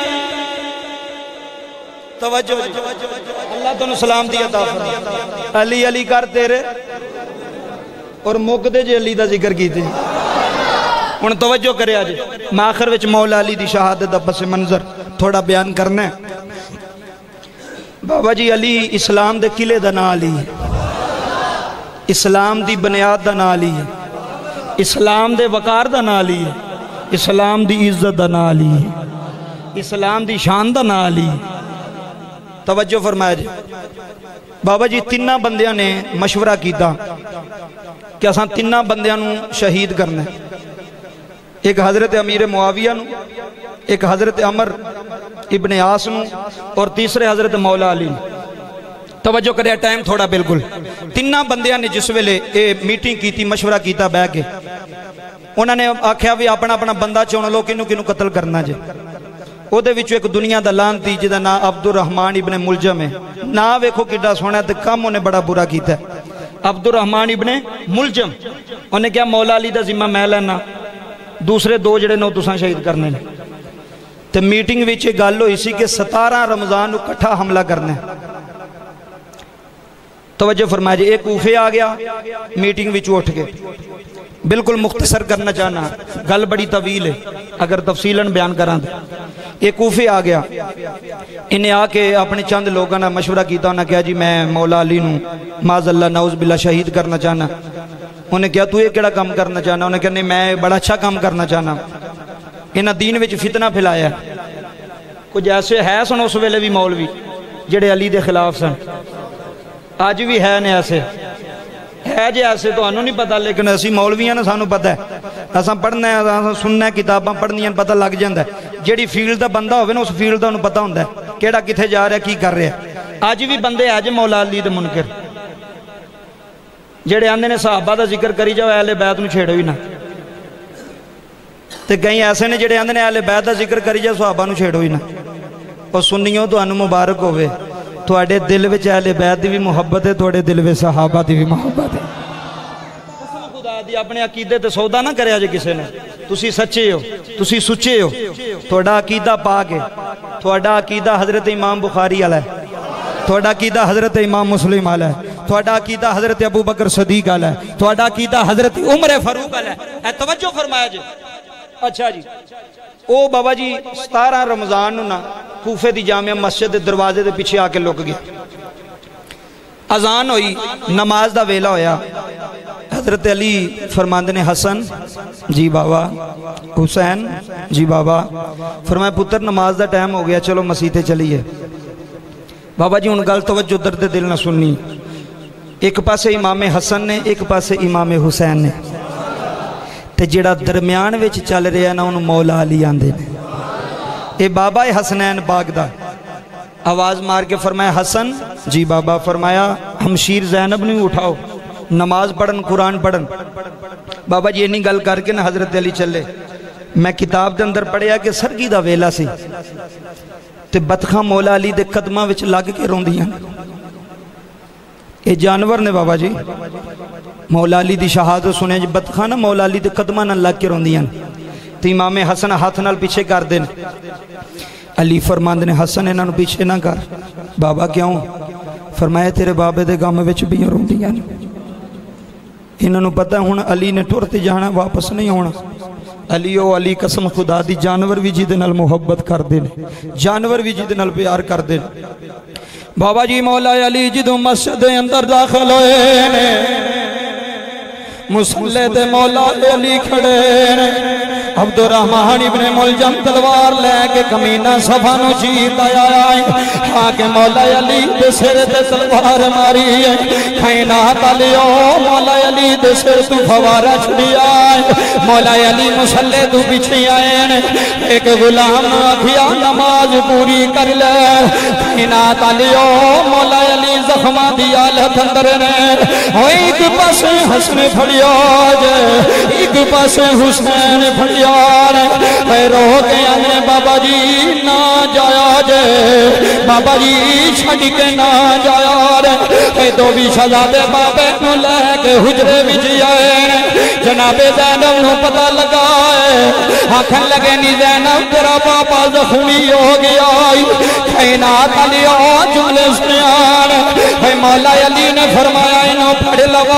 توجہ اللہ تنہوں سلام دیا تھا علی علی کر تیرے اور موقع دے جے علی دا ذکر کی تھی انہوں توجہ کرے آج میں آخر وچ مولا علی دی شہادت دا پس منظر تھوڑا بیان کرنا ہے بابا جی علی اسلام دے قلعے دا نا علی ہے اسلام دی بنیاد دا نا علی ہے اسلام دے وقار دا نا علی ہے اسلام دی عزت دا نا علی ہے اسلام دی شان دا نا علی ہے توجہ فرمایا جی بابا جی تینہ بندیاں نے مشورہ کیتا کہ اساں تینہ بندیاں نو شہید کرنا ہے ایک حضرت امیر معاویہ نو ایک حضرت عمر ابن عاص نو اور تیسرے حضرت مولا علی توجہ کرے ٹائم تھوڑا بالکل تینہ بندیاں نے جس ویلے اے میٹنگ کی تھی مشورہ کیتا بہ کے انہوں نے آکھیا بھی اپنا اپنا بندہ چون لو کنو کنو قتل کرنا جے او دے وچو ایک دنیا دا لان تھی جدا نا عبد الرحمن ابن ملجم ہے نا ویکھو کڈا سونا تے کم انہیں بڑا برا کیتا ہے عبد الرحمن ابن ملجم انہیں کیا مولا علی دا ذمہ میں لینا دوسرے دو جڑے نو تساں شہید کرنے نے تے میٹنگ وچ گل ہوئی سی کہ ستارہ رمضان نو کٹھا حملہ کرنا ہے توجہ فرمائے جی ایک کوفے آ گیا میٹنگ وچ اٹھ کے بالکل مختصر کرنا چاہنا گل بڑی طویل ہے اگر تفصیلاً بیان کراں دے ایک کوفے آ گیا انہیں آ کے اپنے چند لوگوں نے مشورہ کیتا انہوں نے کہا جی میں مولا علی نو معاذ اللہ نعوذ باللہ شہید کرنا چاہنا انہیں کہا تو یہ کیڑا کام کرنا چاہنا؟ انہیں کہا نہیں میں بڑا اچھا کام کرنا چاہنا. انہاں دین وچ فتنہ پھیلایا. کچھ ایسے ہے سن اس ویلے بھی مولوی جڑے علی دے خلاف سن, آج بھی ہے نے ایسے ہے جی ایسے تو انہوں نہیں پتا, لیکن اسی مولویاں نے سانو پتا ہے, اساں پڑھنا ہے اساں سننا ہے کتاباں پڑھنیاں پتہ لگ جاندا ہے. جیڑی فیلڈ دا بندہ ہوئے نا اس فیلڈ دا انہوں پتہ ہوندا ہے کیڑا کتھے جا رہا ہے کی کر رہا ہے. آج بھی بندے آج مولا علی دے منکر جڑے آندے نے صحابہ دا ذکر کری جاؤ اہل بیت نو چھیڑو ہی نہ, تے کہیں ایسے نے جڑے آندے نے اہل بیت دا ذکر کری جاؤ صحابہ نو چھیڑو ہی نہ. اور سنیوں تو انو مبارک ہوئے تواڈے دل وچ اہل بیت دی بھی محبت ہے, تواڈے دل وچ صحابہ دی بھی محبت ہے. قسم خدا دی اپنے عقیدے تے سودا نہ کریا جے کسے نے. تسی سچے ہو, تسی سچے ہو, تہاڈا عقیدہ پاک ہے, تہاڈا عقیدہ حضرت امام بخاری والا ہے, تہاڈا عقیدہ حضرت امام مسلم والا ہے, تہاڈا عقیدہ حضرت ابو بکر صدیق والا ہے, تہاڈا عقیدہ حضرت عمر فاروق والا ہے. اے توجہ فرمایا جی. اچھا جی او بابا جی ستارہ رمضان نا کوفے دی جامعہ مسجد دے دروازے دے پیچھے آ کے لک گیا. اذان ہوئی, نماز دا ویلا ہویا. حضرت علی فرماندے نے حسن جی بابا, حسین جی بابا. فرمایا پتر نماز دا ٹائم ہو گیا, چلو مسیتے چلیے. بابا جی ان گل توجہ درد دل نہ سننی. ایک پاسے امام حسن نے, ایک پاسے امام حسین نے, تے جڑا درمیان وچ چل رہا ہے نا انہوں مولا علی آندے نے. اے بابا حسنین باغ دا آواز مار کے فرمایا حسن جی بابا. فرمایا ہمشیر زینب نے اٹھاؤ, نماز پڑھن قرآن پڑھن. بابا جی انہی گل کر کے نا حضرت علی چلے. میں کتاب دے اندر پڑھیا کہ سرگی دا ویلا سی تے بطخاں مولا علی دے قدمہ وچ لگ کے روندیاں. اے جانور نے بابا جی, مولا علی دی شہادت سنے جی بطخاں نا مولا علی دے قدمہ نہ لگ کے روندیاں. تو امام حسن ہاتھ نال پیچھے کر دیں. علی فرماند نے حسن انہوں پیچھے نہ کر. بابا کیوں؟ فرمایا تیرے بابے دے گام وچ بھی روندیاں. انہوں پتہ ہون علی نے ٹرتے جانا واپس نہیں ہونا. علی او علی قسم خدا دی جانور بھی جی دے نال محبت کر دے, جانور بھی جی دے نال پیار کر دے. بابا جی مولا علی جدو مسجد اندر داخل ہوئے نے, مصلی دے مولا علی کھڑے نے. عبد الرحمن ابن ملجم تلوار لے کے کمینہ صفا نو چیت آیا ہے. آکے مولا علی دے سر دے تلوار ماری ہے. خینات علیو مولا علی دے سر تو فوارہ چھڑی آئے. مولا علی مسلح تو پیچھے آئے نے. ایک غلام آکھیا نماز پوری کر لے. خینات علیو مولا علی زخمہ دی آلت اندر نے. ایک پاس حسن پھڑیو جے, ایک پاس حسین پھڑیو. اے رو کے آنے بابا جی نہ جایا جے, بابا جی چھڑ کے نہ جایا رے. اے دو بھی شہزادے بابے نو لے کے حجرے بھی جائے. جناب زینب نو پتہ لگا ہے, آنکھن لگے نی زینب تیرا بابا زخمی ہو گیا. خینات علی او جملے سنیان. اے مولا علی نے فرمایا انہوں پڑھ لگا,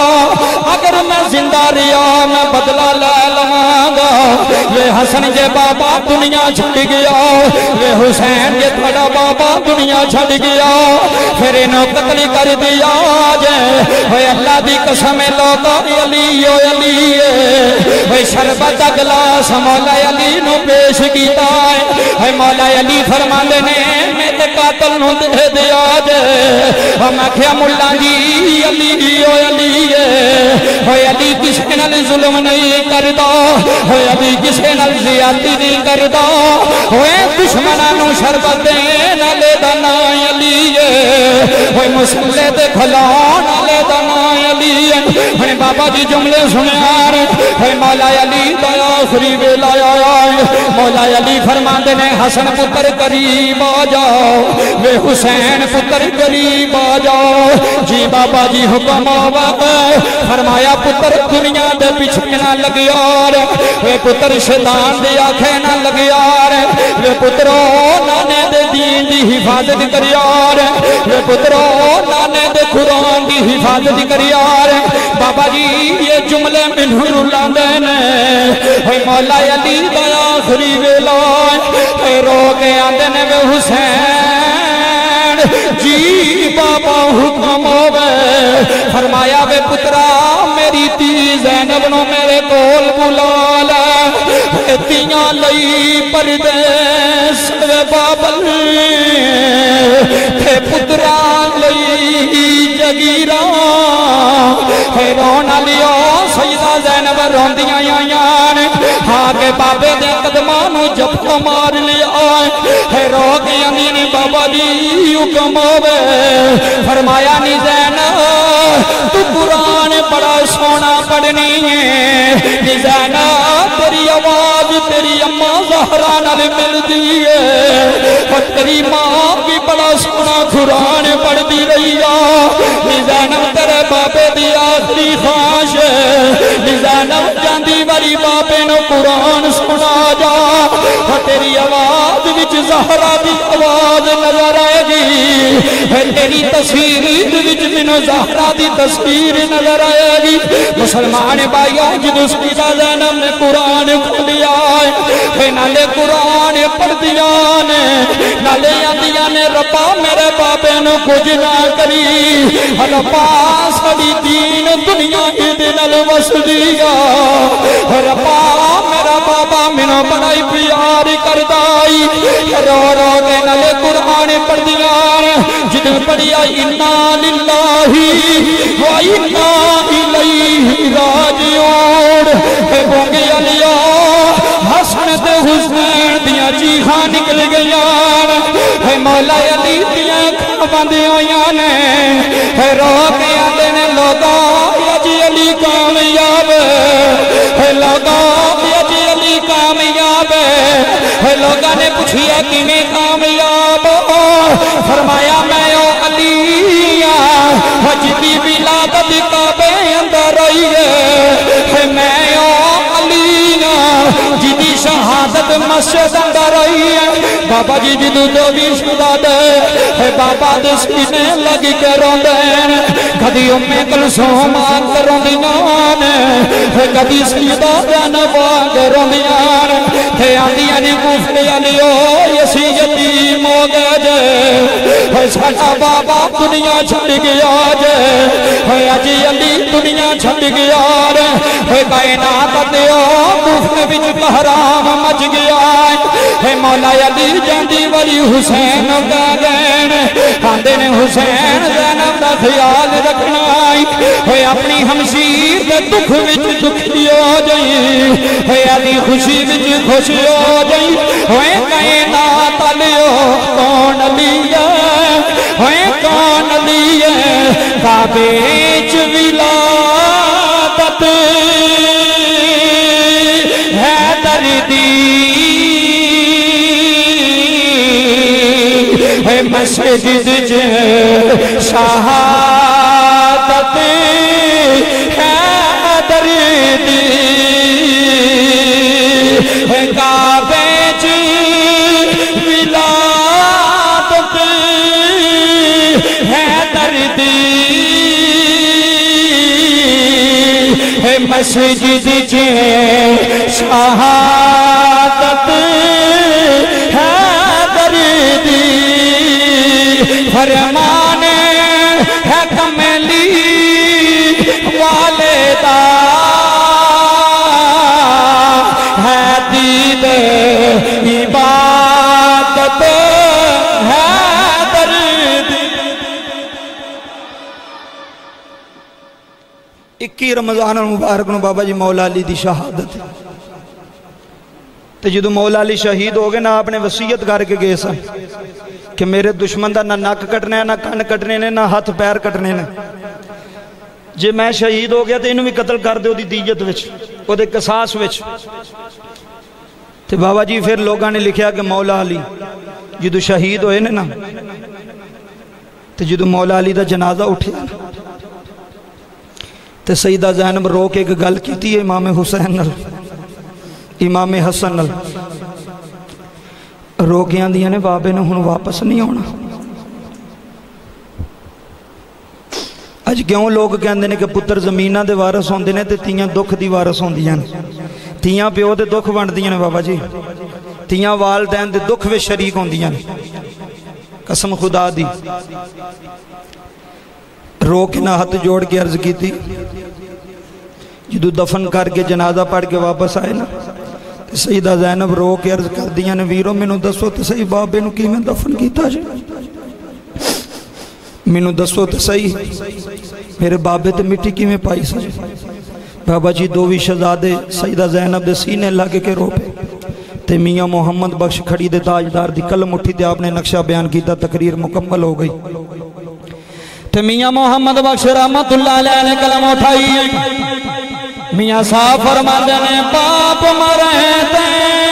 اگر میں زندہ ریا میں بدلہ لے لگا گا. یہ حسن جے بابا دنیا چھڑ گیا, یہ حسین جے تھوڑا بابا دنیا چھڑ گیا, پھر انہوں قتل کر دیا جے. اے اللہ دی قسم لوگا علی او علی ہے. اے شربت گلاس مولا علی نو پیش کیتا ہے. اے مولا علی فرماندے نے میرے قاتل نو دے دیا جے. ہم آکھیا ملا جی علی او علی ہے. اے علی کسی نال ظلم نہیں کردا, اے علی کسی نال زیادتی نہیں کردا. اے دشمنانو شربت دین والے دا نام علی ہے. اے مسلح تے کھلاون والے دا نام علی ہے. اے بابا جی جملے سنیار. اے مولا علی دا آخری ویلا آیا. مولا علی فرماندے نے حسن پتر قریب آ جاؤ, وے حسین پتر قریب آ جاؤ. جی بابا جی حکم آوا. فرمایا پتر دنیا دے پیچھے نہ لگیار. وے پتر شیطان دی آنکھیں نہ لگیار. وے پترو نانے دے دین دی حفاظت کریار. وے پترو نانے دے قرآن دی حفاظت کریار. بابا جی یہ جملے منہ رولان دینے. اے مولا علی دا آخری ویلا, اے رو کے آندے نے وے حسین جی بابا حکم ہوئے. فرمایا وے پترا میری زینب نو میرے کول بلا لے تیاں لئی پردیس وے بابل تے پتران لئی جگیران رونا لیو سیدہ زینب روندیاں یایان ہاں کے بابے دے قدمانو جب کو مار لیا ہے رو کے امین بابا دی حکم ہوئے فرمایا نی زینب تو قرآن بڑا سونا پڑھنی ہے نی زینب تیری آواز تیری اماں زہرا نال مل دی ہے اور تیری ماں بھی بڑا سونا قرآن پڑھ دی رہی ہے نی زینب تیرے بابے دی آخری خواہش نی زینب جاندی والی بابے نو قرآن سنا جا اور تیری آواز وچ زہرا دی آواز نظر آئے گی تیری تصویر وچ منو زہرا دی تصویر نظر آئے گی مسلمان بھائیو جدو سیدہ زینب نے قرآن کھولیا ہے نالے قرآن پڑھ دیا نے نالے آدیا نے ربا میرے بابے نو کچھ نہ کری ربا سڑی دین دنیا کی دن وس دیا ربا میرا بابا منو بڑائی پیار کردائی رو رو کے نالے قرآن پڑھ دیا جدو پڑھیا انا للہی و انا الیہ راجعون اے بونگے علیہ حسن تے حسین دیا چیخاں نکل گیا اے مولا علی دیا کھباندے ہویاں نے اے رو کے آدھے نے لوگا یا جی علی کامیاب اے لوگا یا جی علی کامیاب اے لوگا نے پوچھیا کہ میں کامیاب فرمایا میں او علی جدی ولادت کعبے اندر آئی ہے میں او علی جدی شہادت مسجد اندر آئی ہے بابا جی جدو جو بھی شہادت ہے بابا دے سینے لگ کے روندین کدی امی کلثوم آگ روندیان کدی سیدہ زینب آگ روندیان تھے آدھی آنی گفتے علیو یسی یتیم ہو گئے جے ساڑھا بابا دنیا چھڑ گیا جے اجی علی دنیا چھڑ گیا رے کائنات دیو گفتے بچ بحرام مچ گیا مولا علی جاندی والی حسین کا گین آندے نے حسین زینب دا خیال رکھنا ہوئے اپنی ہمشیر دے دکھ وچ دکھی ہو جائیں علی خوشی وچ خوشی ہو جائیں ہوئے کائنات لیو کون علی ہے ہوئے کون علی ہے کعبے چ ولادت ہے دردی ہے مسجد چ شہادت ہے دردی ہے کعبے چ ولادت ہے دردی ہے مسجد چ شہادت ہے دردی فرمان ہے کملی والدہ ہے دید عبادت ہے دردی اکی رمضان المبارک نو بابا جی مولا علی دی شہادت تے جدو مولا علی شہید ہو گئے نا آپ نے وصیت کر کے گئے سن کہ میرے دشمن دا نہ نک کٹنے ہیں نہ کن کٹنے نے نہ ہاتھ پیر کٹنے نے جے میں شہید ہو گیا تے انہوں بھی قتل کر دے دی دیت وچ او دے قصاص وچ تے بابا جی پھر لوگاں نے لکھیا کہ مولا علی جدو شہید ہوئے نا تے جدو مولا علی دا جنازہ اٹھیا تے سیدہ زینب رو کے ایک گل کی تھی امام حسین نل امام حسن نل رو کے آندیاں نے بابے نے ہن واپس نہیں ہونا اج کیوں لوگ کہندے نے کہ پتر زمینہ دے وارث ہوندے نے تے تیاں دکھ دی وارث ہوندیاں نے تیاں پیو دے دکھ وانڈدیاں نے بابا جی تیاں والدین دے دکھ وچ شریک ہوندیاں نے قسم خدا دی رو کے نہ ہاتھ جوڑ کے عرض کی تھی جدو دفن کر کے جنازہ پڑھ کے واپس آئے نا سیدہ زینب رو کے عرض کر دیا نے ویرو میں نو دسو تو صحیح بابے نو کی میں دفن کیتا جائے میں نو دسو تو صحیح میرے بابے تو مٹی کی میں پائی سجے بابا جی دووی شہزادے سیدہ زینب دے سینے لگے کے رو پہ تے میاں محمد بخش کھڑی دے تاجدار دی کلم اٹھی تے آپ نے نقشہ بیان کیتا تقریر مکمل ہو گئی تے میاں محمد بخش رحمت اللہ علیہ نے کلم اٹھائی میاں صاحب فرما دینے باپ مرے تے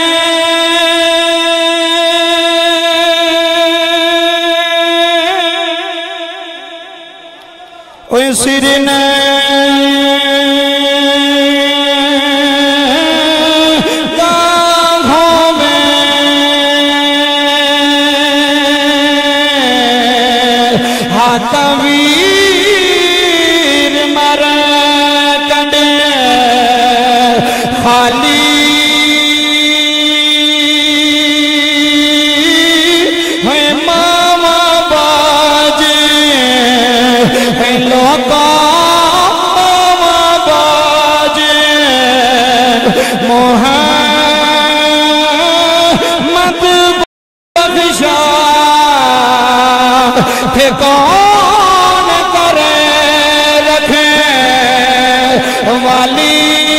اوہ سرنے تبیر مر کڈے خالی ہوئے ماما باجے ہوئے لوکا ماما باجے محمد بخشا پھر کون کرے رکھے والی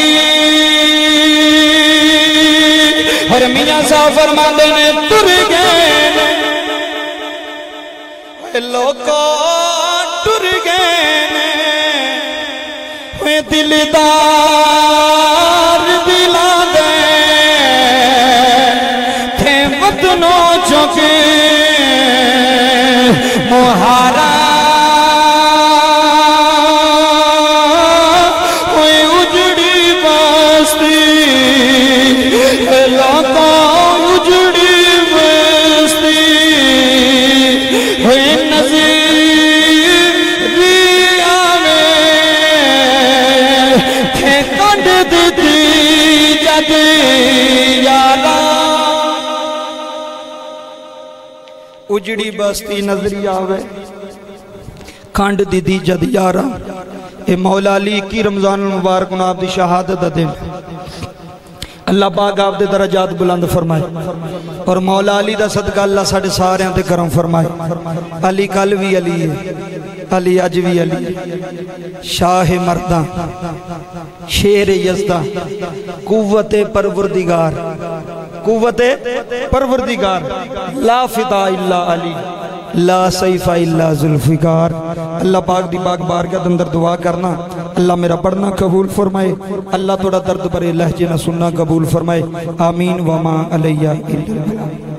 اور میاں صاحب فرما دینے تر گئے لوگوں تر گئے دلدار دلا دے تھے وطنوں چکے مہارا ہوئے اجڑی بستی لوگوں اجڑی بستی ہوئے نظریہ میں تھے کنڈ دیتی جد یارا اجڑی بستی نظری آوے کھانڈ دی دی جد یارا اے مولا علی کی رمضان المبارک انہوں آپ دی شہادت دیں اللہ پاک آپ دے درجات بلند فرمائے اور مولا علی دا صدقہ اللہ ساڑھے سارے ہیں تے کرم فرمائے علی کل بھی علی ہے علی اج بھی علی شاہ مردہ شیر یزدہ قوت پروردگار قوت پروردگار لا فدا الا علی لا سیف الا ذوالفقار اللہ پاک دی پاک بارگاہ اندر دعا کرنا اللہ میرا پڑھنا قبول فرمائے اللہ تھوڑا درد برے لہجے نہ سننا قبول فرمائے آمین وما علیہ الا اللہ